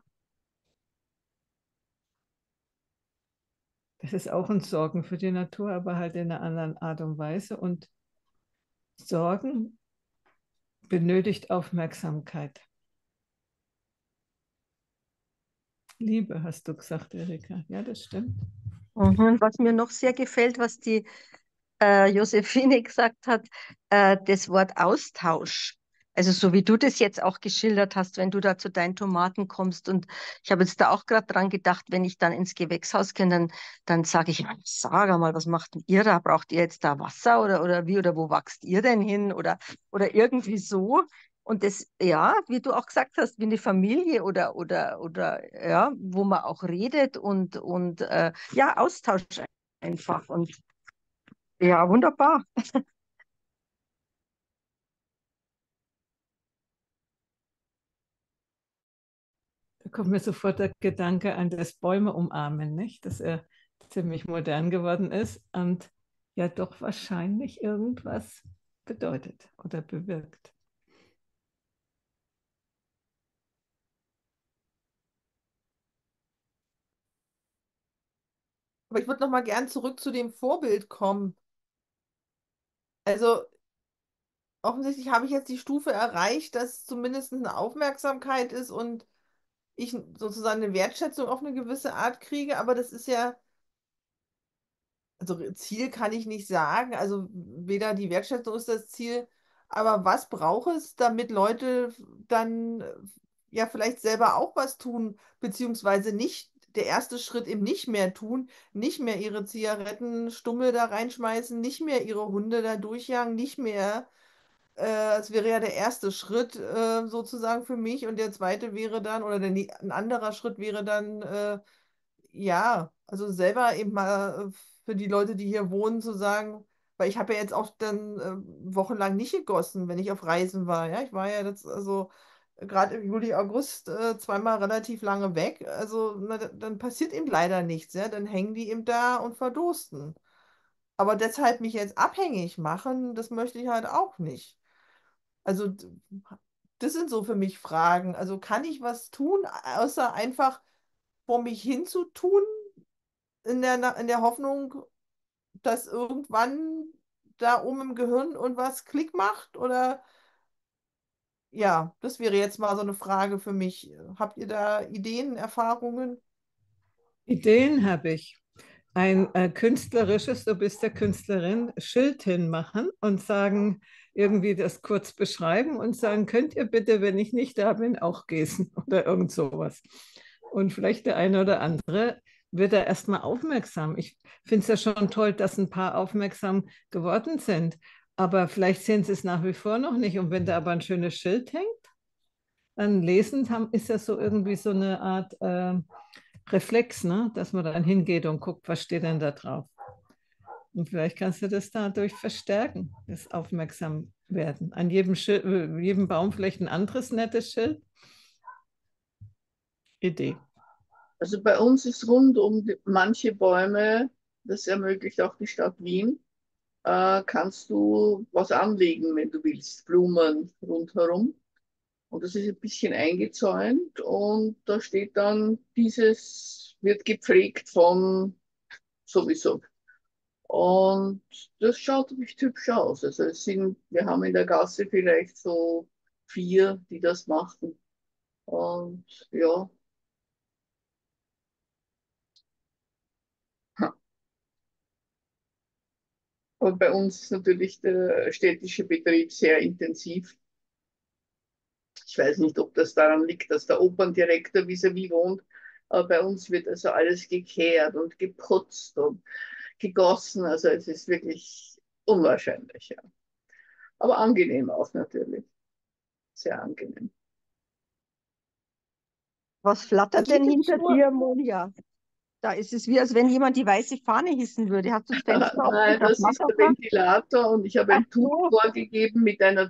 das ist auch ein Sorgen für die Natur, aber halt in einer anderen Art und Weise. Und Sorgen benötigt Aufmerksamkeit. Liebe, hast du gesagt, Erika. Ja, das stimmt. Mhm. Was mir noch sehr gefällt, was die Josephine gesagt hat, das Wort Austausch. Also so wie du das jetzt auch geschildert hast, wenn du da zu deinen Tomaten kommst. Und ich habe jetzt da auch gerade dran gedacht, wenn ich dann ins Gewächshaus gehe, dann sage ich, ja, sag mal, was macht denn ihr da? Braucht ihr jetzt da Wasser oder wie oder wo wächst ihr denn hin? Oder irgendwie so. Und das, ja, wie du auch gesagt hast, wie eine Familie oder ja, wo man auch redet und ja, Austausch einfach. Und ja, wunderbar. Da kommt mir sofort der Gedanke an das Bäume umarmen, nicht? Dass er ziemlich modern geworden ist und ja doch wahrscheinlich irgendwas bedeutet oder bewirkt. Aber ich würde noch mal gern zurück zu dem Vorbild kommen. Also offensichtlich habe ich jetzt die Stufe erreicht, dass zumindest eine Aufmerksamkeit ist und ich sozusagen eine Wertschätzung auf eine gewisse Art kriege, aber das ist ja, also Ziel kann ich nicht sagen, also weder die Wertschätzung ist das Ziel, aber was braucht es, damit Leute dann ja vielleicht selber auch was tun, beziehungsweise nicht der erste Schritt eben nicht mehr tun, nicht mehr ihre Zigarettenstummel da reinschmeißen, nicht mehr ihre Hunde da durchjagen, nicht mehr es wäre ja der erste Schritt sozusagen für mich und der zweite wäre dann, oder ein anderer Schritt wäre dann, ja, also selber eben mal für die Leute, die hier wohnen, zu sagen, weil ich habe ja jetzt auch dann wochenlang nicht gegossen, wenn ich auf Reisen war. Ja, ich war ja jetzt also gerade im Juli, August zweimal relativ lange weg. Also na, dann passiert eben leider nichts. Ja, dann hängen die eben da und verdursten. Aber deshalb mich jetzt abhängig machen, das möchte ich halt auch nicht. Also das sind so für mich Fragen. Also kann ich was tun, außer einfach vor mich hinzutun, in der Hoffnung, dass irgendwann da oben im Gehirn irgendwas Klick macht? Oder ja, das wäre jetzt mal so eine Frage für mich. Habt ihr da Ideen, Erfahrungen? Ideen habe ich. Ein künstlerisches, du bist der Künstlerin, Schild hinmachen und sagen, irgendwie das kurz beschreiben und sagen, könnt ihr bitte, wenn ich nicht da bin, auch gießen oder irgend sowas. Und vielleicht der eine oder andere wird da erstmal aufmerksam. Ich finde es ja schon toll, dass ein paar aufmerksam geworden sind, aber vielleicht sehen sie es nach wie vor noch nicht. Und wenn da aber ein schönes Schild hängt, dann lesend haben, ist ja so irgendwie so eine Art Reflex, ne? Dass man dann hingeht und guckt, was steht denn da drauf. Und vielleicht kannst du das dadurch verstärken, das Aufmerksamwerden. An jedem Baum vielleicht ein anderes nettes Schild. Idee. Also bei uns ist rund um manche Bäume, das ermöglicht auch die Stadt Wien, kannst du was anlegen, wenn du willst, Blumen rundherum. Und das ist ein bisschen eingezäunt und da steht dann, dieses wird gepflegt von sowieso. Und das schaut recht hübsch aus. Also wir haben in der Gasse vielleicht so 4, die das machen. Und ja, und bei uns ist natürlich der städtische Betrieb sehr intensiv. Ich weiß nicht, ob das daran liegt, dass der Operndirektor vis-à-vis wohnt. Aber bei uns wird also alles gekehrt und geputzt und gegossen. Also es ist wirklich unwahrscheinlich, ja. Aber angenehm auch natürlich. Sehr angenehm. Was Also flattert hier denn gibt es hinter nur, dir, Monja? Da ist es wie, als wenn jemand die weiße Fahne hissen würde. Hast du das Fenster offen und Nein, das das ist der Wasserfall? Ventilator und ich habe Ach ein Tuch so, vorgegeben mit einer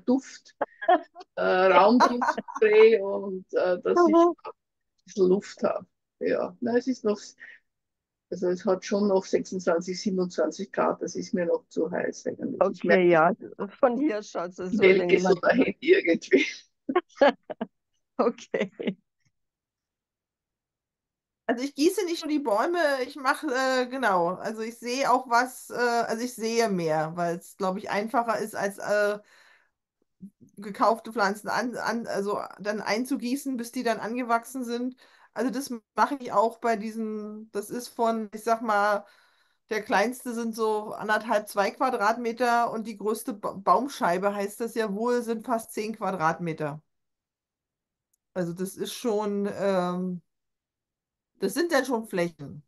Raumduftspray und dass ich aha. ein bisschen Luft habe. Ja, na, es ist noch, also es hat schon noch 26, 27 Grad, das ist mir noch zu heiß eigentlich. Ich merke, Okay, ja, von hier schaut es die so, als wenn Welt ist so jemand. dahin irgendwie. Okay. also ich gieße nicht nur die Bäume, ich mache, genau, also ich sehe auch was, also ich sehe mehr, weil es, glaube ich, einfacher ist, als gekaufte Pflanzen also dann einzugießen, bis die dann angewachsen sind. Also das mache ich auch bei diesen, das ist von, ich sag mal, der kleinste sind so 1,5, 2 Quadratmeter und die größte Baumscheibe heißt das ja wohl, sind fast 10 Quadratmeter. Also das ist schon, das sind dann schon Flächen.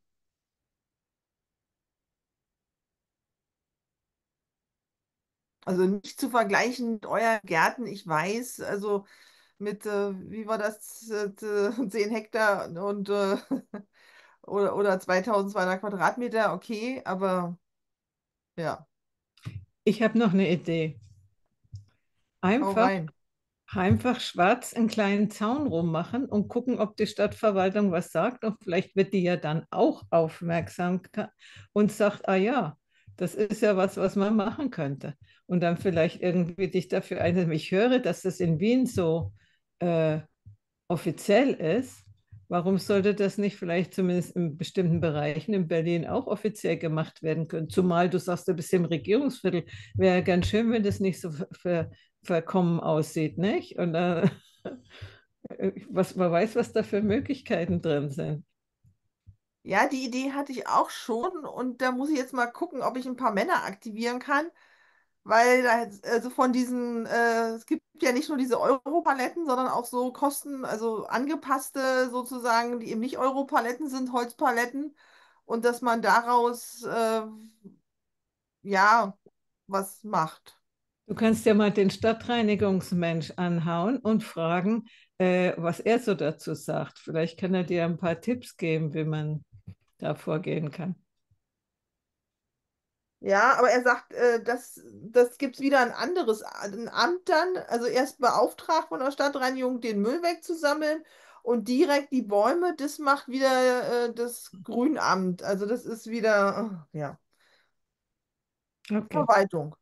Also nicht zu vergleichen mit euren Gärten, ich weiß, also mit, wie war das, 10 Hektar und oder 2200 Quadratmeter, okay, aber ja, Ich habe noch eine Idee. hau Einfach, rein. einfach schwarz einen kleinen Zaun rummachen und gucken, ob die Stadtverwaltung was sagt. Und vielleicht wird die ja dann auch aufmerksam und sagt, ah ja, das ist ja was, was man machen könnte. Und dann vielleicht irgendwie dich dafür einsetzen. Ich höre, dass das in Wien so äh, offiziell ist. Warum sollte das nicht vielleicht zumindest in bestimmten Bereichen in Berlin auch offiziell gemacht werden können? Zumal du sagst, du bist im Regierungsviertel. Wäre ja ganz schön, wenn das nicht so verkommen aussieht, nicht? Und wer weiß, was da für Möglichkeiten drin sind. Ja, die Idee hatte ich auch schon und da muss ich jetzt mal gucken, ob ich ein paar Männer aktivieren kann, weil da, also von diesen, es gibt ja nicht nur diese Europaletten, sondern auch so Kosten, also angepasste sozusagen, die eben nicht Europaletten sind, Holzpaletten und dass man daraus, ja, was macht. Du kannst ja mal den Stadtreinigungsmensch anhauen und fragen, was er so dazu sagt. Vielleicht kann er dir ein paar Tipps geben, wie man da vorgehen kann. Ja, aber er sagt, das gibt es wieder ein anderes ein Amt dann, also erst beauftragt von der Stadtreinigung, den Müll wegzusammeln und direkt die Bäume, das macht wieder das Grünamt. Also das ist wieder, ja, Okay. Verwaltung.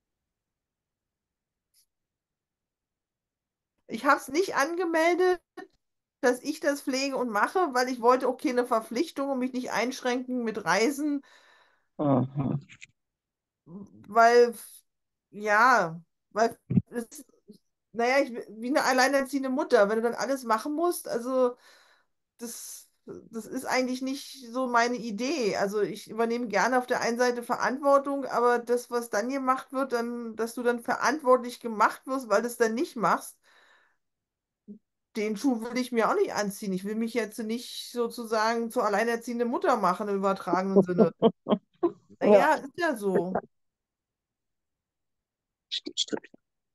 Ich habe es nicht angemeldet, dass ich das pflege und mache, weil ich wollte auch keine Verpflichtung und mich nicht einschränken mit Reisen, Aha. weil, ja, weil es naja, wie eine alleinerziehende Mutter, wenn du dann alles machen musst, also das ist eigentlich nicht so meine Idee. Also ich übernehme gerne auf der einen Seite Verantwortung, aber das, was dann gemacht wird, dann, dass du dann verantwortlich gemacht wirst, weil du es dann nicht machst, den Schuh will ich mir auch nicht anziehen. Ich will mich jetzt nicht sozusagen zur alleinerziehenden Mutter machen im übertragenen Sinne. Ja, Naja, ist ja so. stimmt.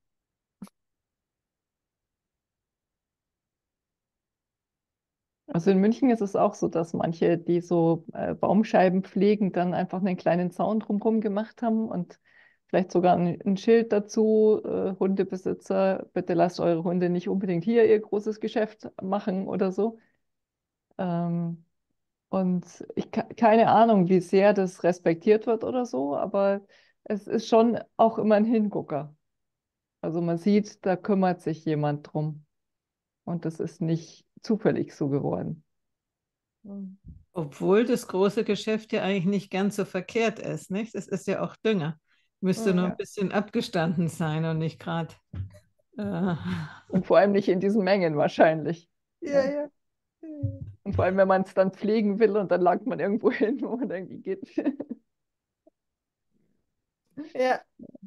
Also in München ist es auch so, dass manche, die so Baumscheiben pflegen, dann einfach einen kleinen Zaun drumherum gemacht haben und vielleicht sogar ein Schild dazu, Hundebesitzer, bitte lasst eure Hunde nicht unbedingt hier ihr großes Geschäft machen oder so. Ähm, und keine Ahnung, wie sehr das respektiert wird oder so, aber es ist schon auch immer ein Hingucker. Also man sieht, da kümmert sich jemand drum und das ist nicht zufällig so geworden. Hm. Obwohl das große Geschäft ja eigentlich nicht ganz so verkehrt ist, nicht? Es ist ja auch Dünger. Müsste nur ein Ja. bisschen abgestanden sein und nicht gerade. Äh, Und vor allem nicht in diesen Mengen wahrscheinlich. Ja, Ja. ja. Und vor allem, wenn man es dann pflegen will und dann langt man irgendwo hin, wo man irgendwie geht. Ja.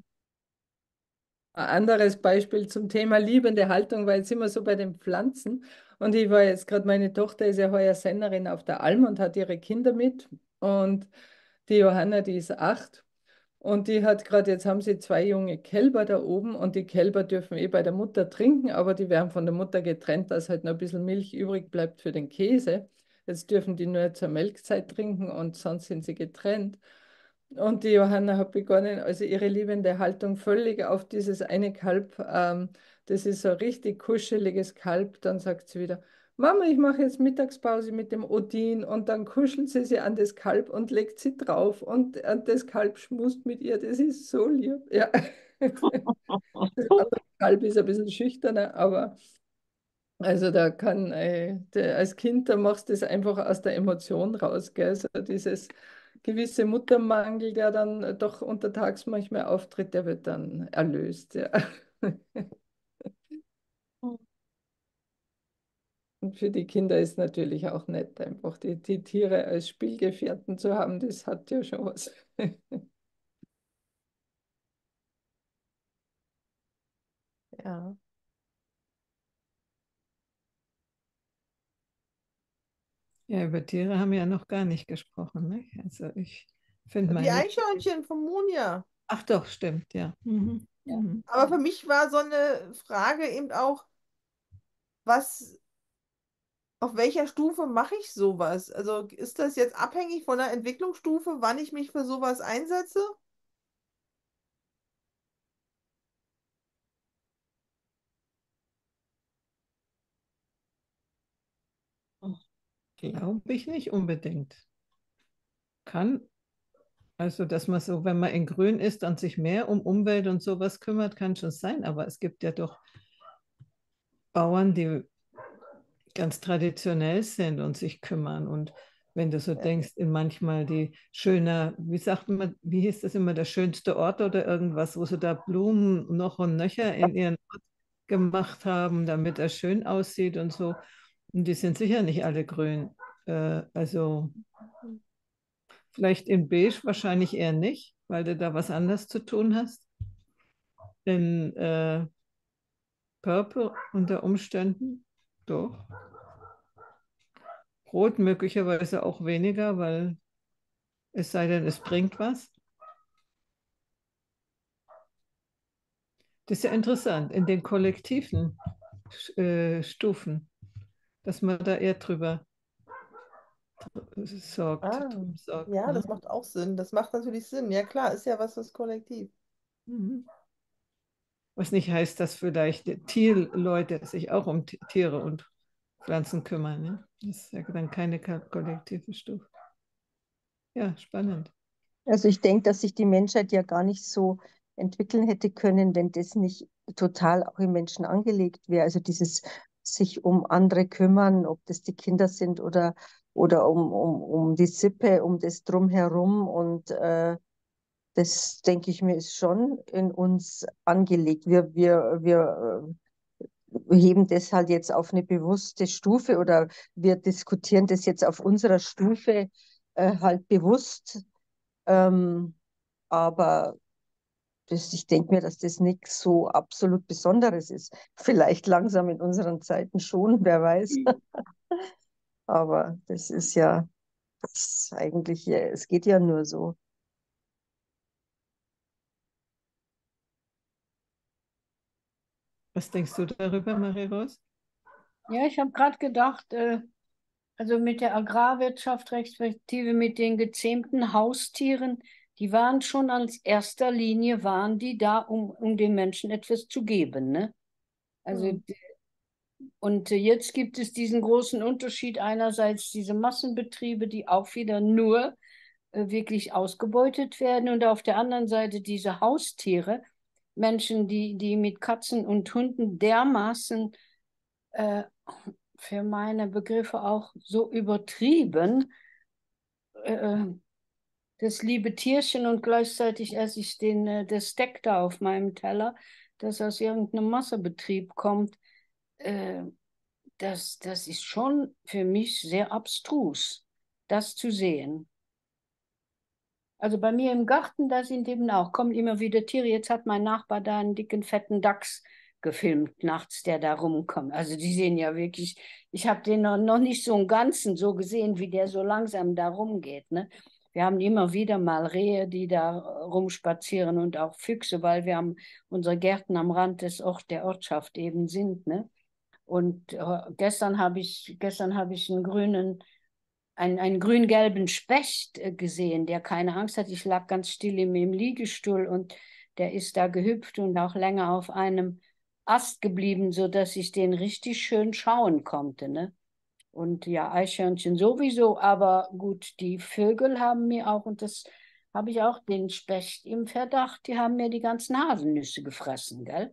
Ein anderes Beispiel zum Thema liebende Haltung, weil jetzt sind wir so bei den Pflanzen. Und ich war jetzt gerade, meine Tochter ist ja heuer Sennerin auf der Alm und hat ihre Kinder mit. Und die Johanna, die ist 8. Und die hat gerade, jetzt haben sie 2 junge Kälber da oben und die Kälber dürfen eh bei der Mutter trinken, aber die werden von der Mutter getrennt, dass halt noch ein bisschen Milch übrig bleibt für den Käse. Jetzt dürfen die nur zur Melkzeit trinken und sonst sind sie getrennt. Und die Johanna hat begonnen, also ihre liebende Haltung völlig auf dieses eine Kalb, das ist so ein richtig kuscheliges Kalb. Dann sagt sie wieder, Mama, ich mache jetzt Mittagspause mit dem Odin und dann kuschelt sie an das Kalb und legt sie drauf und das Kalb schmust mit ihr. Das ist so lieb. Ja. Das andere Kalb ist ein bisschen schüchterner, aber also da kann, als Kind, da machst du das einfach aus der Emotion raus, gell? So dieses gewisse Muttermangel, der dann doch untertags manchmal auftritt, der wird dann erlöst, ja. Und für die Kinder ist natürlich auch nett, einfach die Tiere als Spielgefährten zu haben, das hat ja schon was. Ja. ja, über Tiere haben wir ja noch gar nicht gesprochen, nicht? Also ich finde Die meine. Eichhörnchen von Monia. Ach doch, stimmt, ja. Mhm. Ja. Mhm. Aber für mich war so eine Frage eben auch, was, auf welcher Stufe mache ich sowas? Also ist das jetzt abhängig von der Entwicklungsstufe, wann ich mich für sowas einsetze? Glaube ich nicht unbedingt. Kann, also dass man so, wenn man in Grün ist und sich mehr um Umwelt und sowas kümmert, kann schon sein, aber es gibt ja doch Bauern, die ganz traditionell sind und sich kümmern. Und wenn du so Ja. denkst, in manchmal die schöner, wie sagt man, wie hieß das immer, der schönste Ort oder irgendwas, wo sie da Blumen noch und nöcher in ihren Ort gemacht haben, damit er schön aussieht und so. Und die sind sicher nicht alle grün. Also vielleicht in Beige wahrscheinlich eher nicht, weil du da was anderes zu tun hast. In Purple unter Umständen doch. Rot möglicherweise auch weniger, weil es sei denn, es bringt was. Das ist ja interessant, in den kollektiven Stufen, dass man da eher drüber Ah, sorgt. ja, Ne? das macht auch Sinn. Das macht natürlich Sinn. Ja, klar, ist ja was fürs Kollektiv. Mhm. Was nicht heißt, dass vielleicht Tierleute sich auch um Tiere und Pflanzen kümmern. Ne? Das ist ja dann keine kollektive Stufe. Ja, spannend. Also ich denke, dass sich die Menschheit ja gar nicht so entwickeln hätte können, wenn das nicht total auch im Menschen angelegt wäre. Also dieses sich um andere kümmern, ob das die Kinder sind oder um die Sippe, um das Drumherum. Und das, denke ich mir, ist schon in uns angelegt. Wir heben das halt jetzt auf eine bewusste Stufe oder wir diskutieren das jetzt auf unserer Stufe halt bewusst. Ähm, aber ich denke mir, dass das nichts so absolut Besonderes ist. Vielleicht langsam in unseren Zeiten schon, wer weiß. Aber das ist ja das ist eigentlich, ja, es geht ja nur so. Was denkst du darüber, Marie-Rose? Ja, ich habe gerade gedacht, also mit der Agrarwirtschaft, respektive mit den gezähmten Haustieren, die waren schon als erster Linie, waren die da, um den Menschen etwas zu geben, ne? Also, Hm. und jetzt gibt es diesen großen Unterschied, einerseits diese Massenbetriebe, die auch wieder nur wirklich ausgebeutet werden und auf der anderen Seite diese Haustiere, Menschen, die mit Katzen und Hunden dermaßen äh, für meine Begriffe auch so übertrieben das liebe Tierchen und gleichzeitig esse ich das Steak da auf meinem Teller, das aus irgendeinem Massebetrieb kommt. Äh, das ist schon für mich sehr abstrus, das zu sehen. Also bei mir im Garten, da sind eben auch, kommen immer wieder Tiere. Jetzt hat mein Nachbar da einen dicken, fetten Dachs gefilmt nachts, der da rumkommt. Also die sehen ja wirklich, ich habe den noch nicht so im Ganzen so gesehen, wie der so langsam da rumgeht. Ne? Wir haben immer wieder mal Rehe, die da rumspazieren und auch Füchse, weil wir haben unsere Gärten am Rand der Ortschaft eben sind. Ne? Und gestern hab ich einen grün-gelben Specht gesehen, der keine Angst hat. Ich lag ganz still im Liegestuhl und der ist da gehüpft und auch länger auf einem Ast geblieben, sodass ich den richtig schön schauen konnte. Ne? Und ja, Eichhörnchen sowieso, aber gut, die Vögel haben mir auch, und das habe ich auch den Specht im Verdacht, die haben mir die ganzen Haselnüsse gefressen, gell?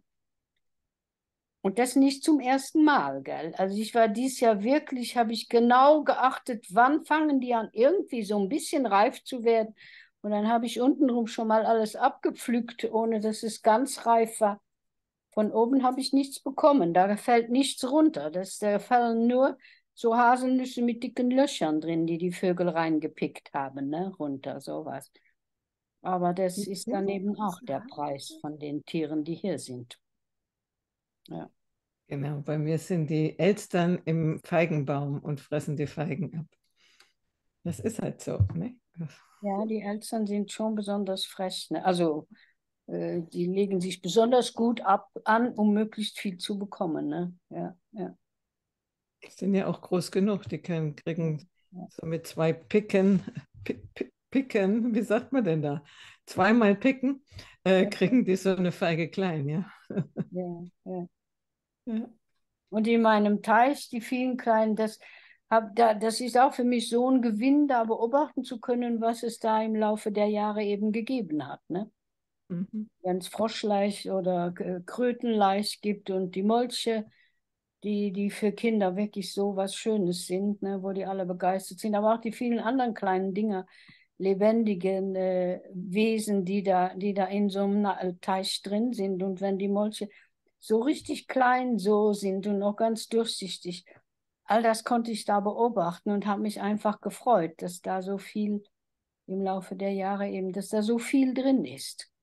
Und das nicht zum ersten Mal, gell? Also ich war dieses Jahr wirklich, habe ich genau geachtet, wann fangen die an, irgendwie so ein bisschen reif zu werden. Und dann habe ich untenrum schon mal alles abgepflückt, ohne dass es ganz reif war. Von oben habe ich nichts bekommen. Da fällt nichts runter. Da fallen nur so Haselnüsse mit dicken Löchern drin, die die Vögel reingepickt haben, ne? Runter, sowas. Aber das ist dann eben auch der Preis von den Tieren, die hier sind. Ja. Genau, bei mir sind die Elstern im Feigenbaum und fressen die Feigen ab. Das ist halt so, ne? Ja, die Eltern sind schon besonders frech. Ne? Also, die legen sich besonders gut an, um möglichst viel zu bekommen. Ne? Ja, ja, Die sind ja auch groß genug, die kriegen ja. so mit 2 Picken, Picken, wie sagt man denn da? Zweimal Picken, kriegen die so eine Feige klein, ja. Ja, ja. Ja. Und in meinem Teich, die vielen kleinen, das ist auch für mich so ein Gewinn, da beobachten zu können, was es da im Laufe der Jahre eben gegeben hat. Ne? Mhm. Wenn es Froschlaich oder Krötenlaich gibt und die Molche, die für Kinder wirklich so was Schönes sind, ne, wo die alle begeistert sind, aber auch die vielen anderen kleinen Dinger, lebendigen Wesen, die da in so einem Teich drin sind. Und wenn die Molche so richtig klein so sind und noch ganz durchsichtig, all das konnte ich da beobachten und habe mich einfach gefreut, dass da so viel im Laufe der Jahre eben, dass da so viel drin ist.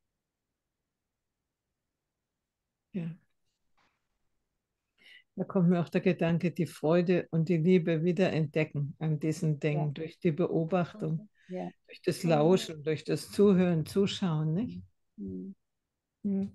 Ja. Da kommt mir auch der Gedanke, die Freude und die Liebe wieder entdecken an diesen Ja, Dingen durch die Beobachtung, ja. durch das Lauschen, durch das Zuhören, Zuschauen, nicht? Mhm. Mhm.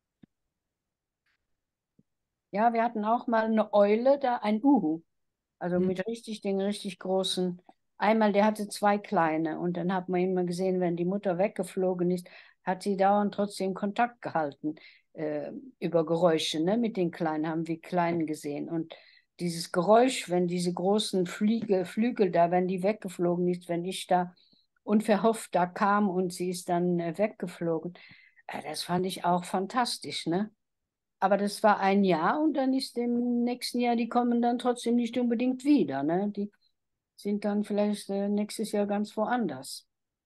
Ja, wir hatten auch mal eine Eule, da ein Uhu. Also mit den richtig großen. Einmal, der hatte 2 kleine und dann hat man immer gesehen, wenn die Mutter weggeflogen ist, hat sie dauernd trotzdem Kontakt gehalten über Geräusche. Ne? Mit den Kleinen haben wir Kleinen gesehen. Und dieses Geräusch, wenn diese großen Flügel da, wenn die weggeflogen ist, wenn ich da unverhofft da kam und sie ist dann weggeflogen, das fand ich auch fantastisch. Ne? Aber das war ein Jahr und dann ist im nächsten Jahr, die kommen dann trotzdem nicht unbedingt wieder. Ne? Die sind dann vielleicht nächstes Jahr ganz woanders.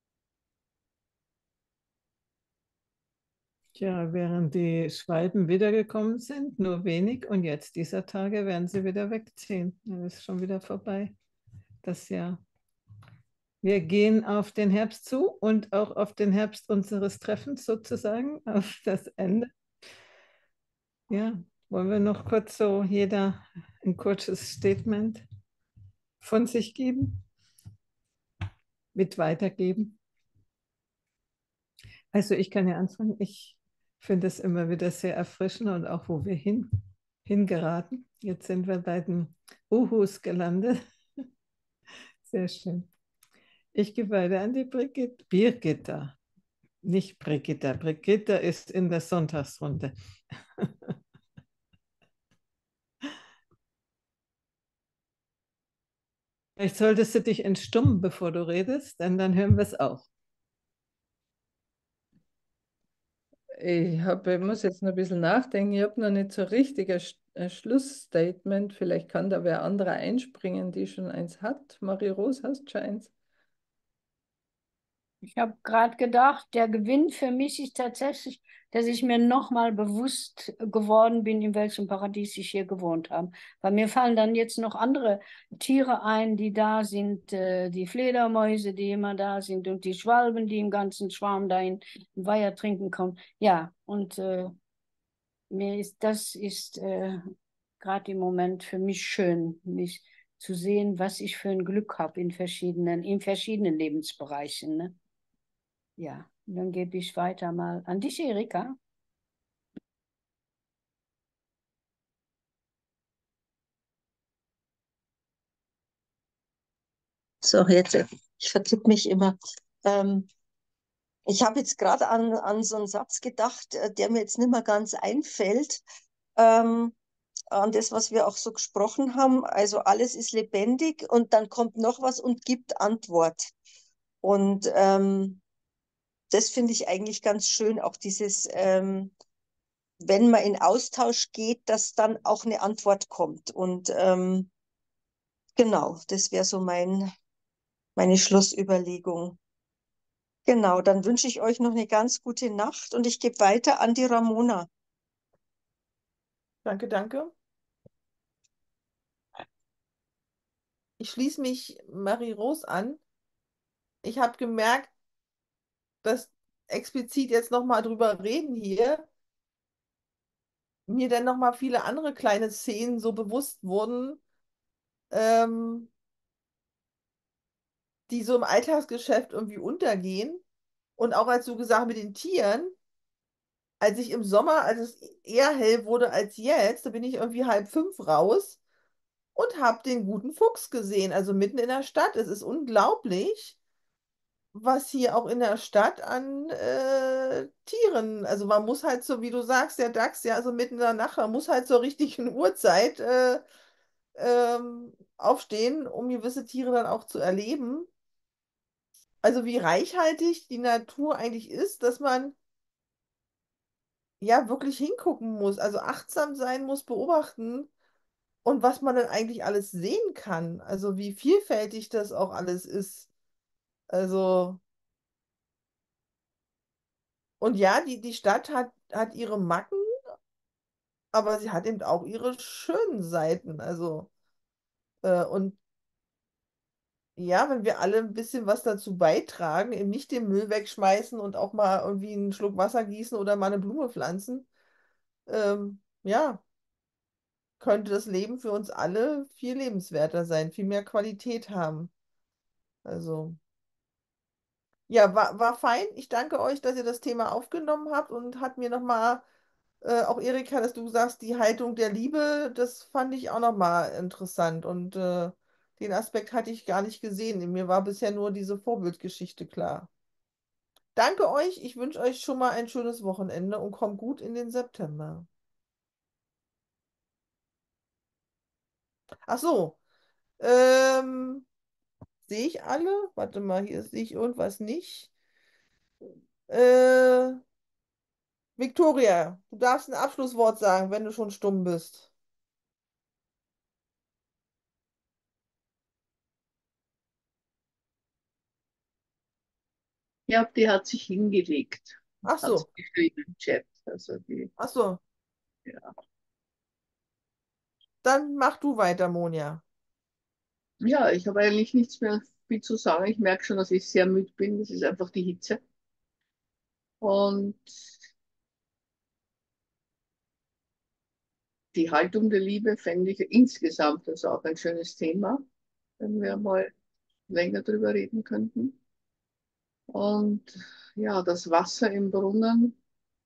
Ja, während die Schwalben wiedergekommen sind, nur wenig, und jetzt dieser Tage werden sie wieder wegziehen. Dann ist schon wieder vorbei, das Jahr. Wir gehen auf den Herbst zu und auch auf den Herbst unseres Treffens sozusagen, auf das Ende. Ja, wollen wir noch kurz so jeder ein kurzes Statement von sich geben, mit weitergeben? Also ich kann ja anfangen. Ich finde es immer wieder sehr erfrischend und auch wo wir hingeraten. Jetzt sind wir bei den Uhus gelandet. Sehr schön. Ich gebe weiter an die Birgitta. Nicht Brigitta. Brigitta ist in der Sonntagsrunde. Vielleicht solltest du dich entstummen, bevor du redest, denn dann hören wir es auch. Ich muss jetzt noch ein bisschen nachdenken. Ich habe noch nicht so richtig ein Schlussstatement. Vielleicht kann da wer anderer einspringen, die schon eins hat. Marie-Rose, hast du schon eins? Ich habe gerade gedacht, der Gewinn für mich ist tatsächlich, dass ich mir nochmal bewusst geworden bin, in welchem Paradies ich hier gewohnt habe. Weil mir fallen dann jetzt noch andere Tiere ein, die da sind, die Fledermäuse, die immer da sind und die Schwalben, die im ganzen Schwarm da in den Weiher trinken kommen. Ja, und das ist gerade im Moment für mich schön, mich zu sehen, was ich für ein Glück habe in verschiedenen Lebensbereichen. Ne? Ja, dann gebe ich weiter mal an dich, Erika. So, jetzt, ich vertippe mich immer. Ähm, Ich habe jetzt gerade an so einen Satz gedacht, der mir jetzt nicht mehr ganz einfällt, ähm, an das, was wir auch so gesprochen haben. Also alles ist lebendig und dann kommt noch was und gibt Antwort. Und das finde ich eigentlich ganz schön, auch dieses, wenn man in Austausch geht, dass dann auch eine Antwort kommt. Und genau, das wäre so meine Schlussüberlegung. Genau, dann wünsche ich euch noch eine ganz gute Nacht und ich gebe weiter an die Ramona. Danke, danke. Ich schließe mich Marie-Rose an. Ich habe gemerkt, dass explizit jetzt nochmal drüber reden hier, mir dann nochmal viele andere kleine Szenen so bewusst wurden, ähm, die so im Alltagsgeschäft irgendwie untergehen. Und auch als du gesagt hast mit den Tieren, als ich im Sommer, als es eher hell wurde als jetzt, da bin ich irgendwie 4:30 raus und habe den guten Fuchs gesehen, also mitten in der Stadt. Es ist unglaublich, was hier auch in der Stadt an Tieren, also man muss halt so, wie du sagst, der Dachs, ja, also mitten in der Nacht, man muss halt zur richtigen Uhrzeit aufstehen, um gewisse Tiere dann auch zu erleben. Also wie reichhaltig die Natur eigentlich ist, dass man ja wirklich hingucken muss, also achtsam sein muss, beobachten und was man dann eigentlich alles sehen kann. Also wie vielfältig das auch alles ist. Also, und ja, die Stadt hat ihre Macken, aber sie hat eben auch ihre schönen Seiten. Also, und ja, wenn wir alle ein bisschen was dazu beitragen, eben nicht den Müll wegschmeißen und auch mal irgendwie einen Schluck Wasser gießen oder mal eine Blume pflanzen, ja, könnte das Leben für uns alle viel lebenswerter sein, viel mehr Qualität haben. Also, ja, war fein. Ich danke euch, dass ihr das Thema aufgenommen habt und hat mir nochmal, auch Erika, dass du sagst, die Haltung der Liebe, das fand ich auch nochmal interessant und den Aspekt hatte ich gar nicht gesehen. Mir war bisher nur diese Vorbildgeschichte klar. Danke euch, ich wünsche euch schon mal ein schönes Wochenende und kommt gut in den September. Ach so, ähm, sehe ich alle? Warte mal, hier sehe ich irgendwas nicht. Äh, Victoria, du darfst ein Abschlusswort sagen, wenn du schon stumm bist. Ja, die hat sich hingelegt, Ach hat sie so, geschrieben im Chat. Also die, ach so. ja. Dann mach du weiter, Monja. Ja, ich habe eigentlich nichts mehr viel zu sagen. Ich merke schon, dass ich sehr müde bin. Das ist einfach die Hitze. Und die Haltung der Liebe fände ich insgesamt also auch ein schönes Thema, wenn wir mal länger drüber reden könnten. Und ja, das Wasser im Brunnen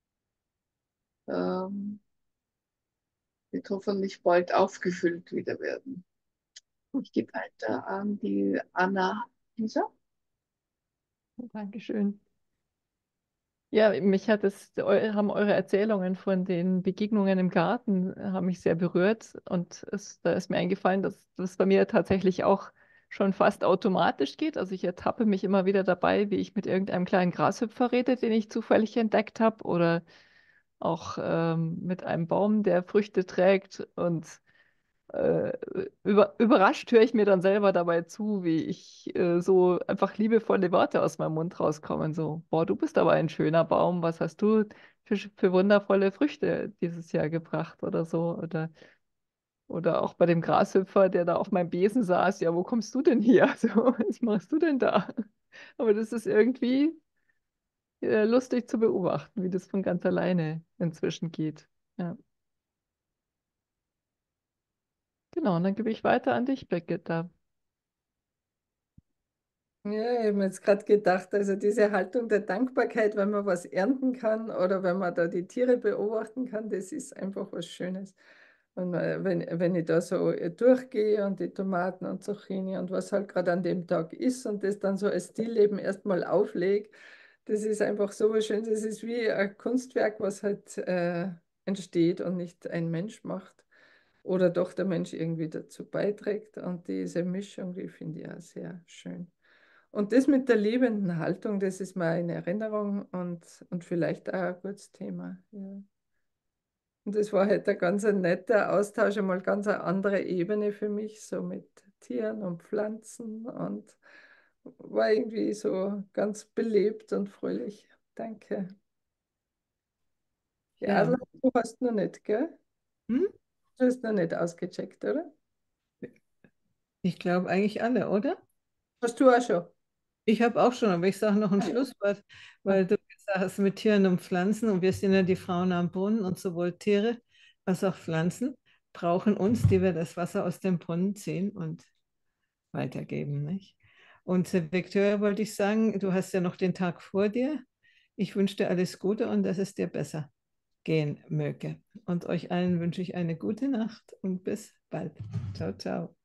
ähm, wird hoffentlich bald aufgefüllt wieder werden. Ich gebe weiter an die Anna Lisa. Dankeschön. Ja, mich hat haben eure Erzählungen von den Begegnungen im Garten, haben mich sehr berührt und da ist mir eingefallen, dass das bei mir tatsächlich auch schon fast automatisch geht. Also ich ertappe mich immer wieder dabei, wie ich mit irgendeinem kleinen Grashüpfer rede, den ich zufällig entdeckt habe oder auch mit einem Baum, der Früchte trägt und überrascht höre ich mir dann selber dabei zu, wie ich so einfach liebevolle Worte aus meinem Mund rauskommen. So, boah, du bist aber ein schöner Baum, was hast du für wundervolle Früchte dieses Jahr gebracht oder so. Oder auch bei dem Grashüpfer, der da auf meinem Besen saß, ja, wo kommst du denn hier? So, was machst du denn da? Aber das ist irgendwie lustig zu beobachten, wie das von ganz alleine inzwischen geht. Ja, genau, und dann gebe ich weiter an dich, Brigitta. Ja, ich habe mir jetzt gerade gedacht, also diese Haltung der Dankbarkeit, wenn man was ernten kann oder wenn man da die Tiere beobachten kann, das ist einfach was Schönes. Und wenn ich da so durchgehe und die Tomaten und Zucchini und was halt gerade an dem Tag ist und das dann so als Stillleben erstmal auflege, das ist einfach so was Schönes. Das ist wie ein Kunstwerk, was halt entsteht und nicht ein Mensch macht oder doch der Mensch irgendwie dazu beiträgt. Und diese Mischung, die finde ich auch sehr schön. Und das mit der liebenden Haltung, das ist mal eine Erinnerung und vielleicht auch ein gutes Thema. Ja. Und das war halt ein ganz ein netter Austausch, einmal ganz eine andere Ebene für mich, so mit Tieren und Pflanzen und war irgendwie so ganz belebt und fröhlich. Danke. Die Ja. Adler, du hast noch nicht, gell? Hm? Du hast noch nicht ausgecheckt, oder? Ich glaube eigentlich alle, oder? Hast du auch schon? Ich habe auch schon, aber ich sage noch ein Ah, ja. Schlusswort, weil du gesagt hast mit Tieren und Pflanzen und wir sind ja die Frauen am Brunnen und sowohl Tiere als auch Pflanzen brauchen uns, die wir das Wasser aus dem Brunnen ziehen und weitergeben, nicht? Und Victoria, wollte ich sagen, du hast ja noch den Tag vor dir. Ich wünsche dir alles Gute und dass es dir besser gehen möge. Und euch allen wünsche ich eine gute Nacht und bis bald. Ciao, ciao.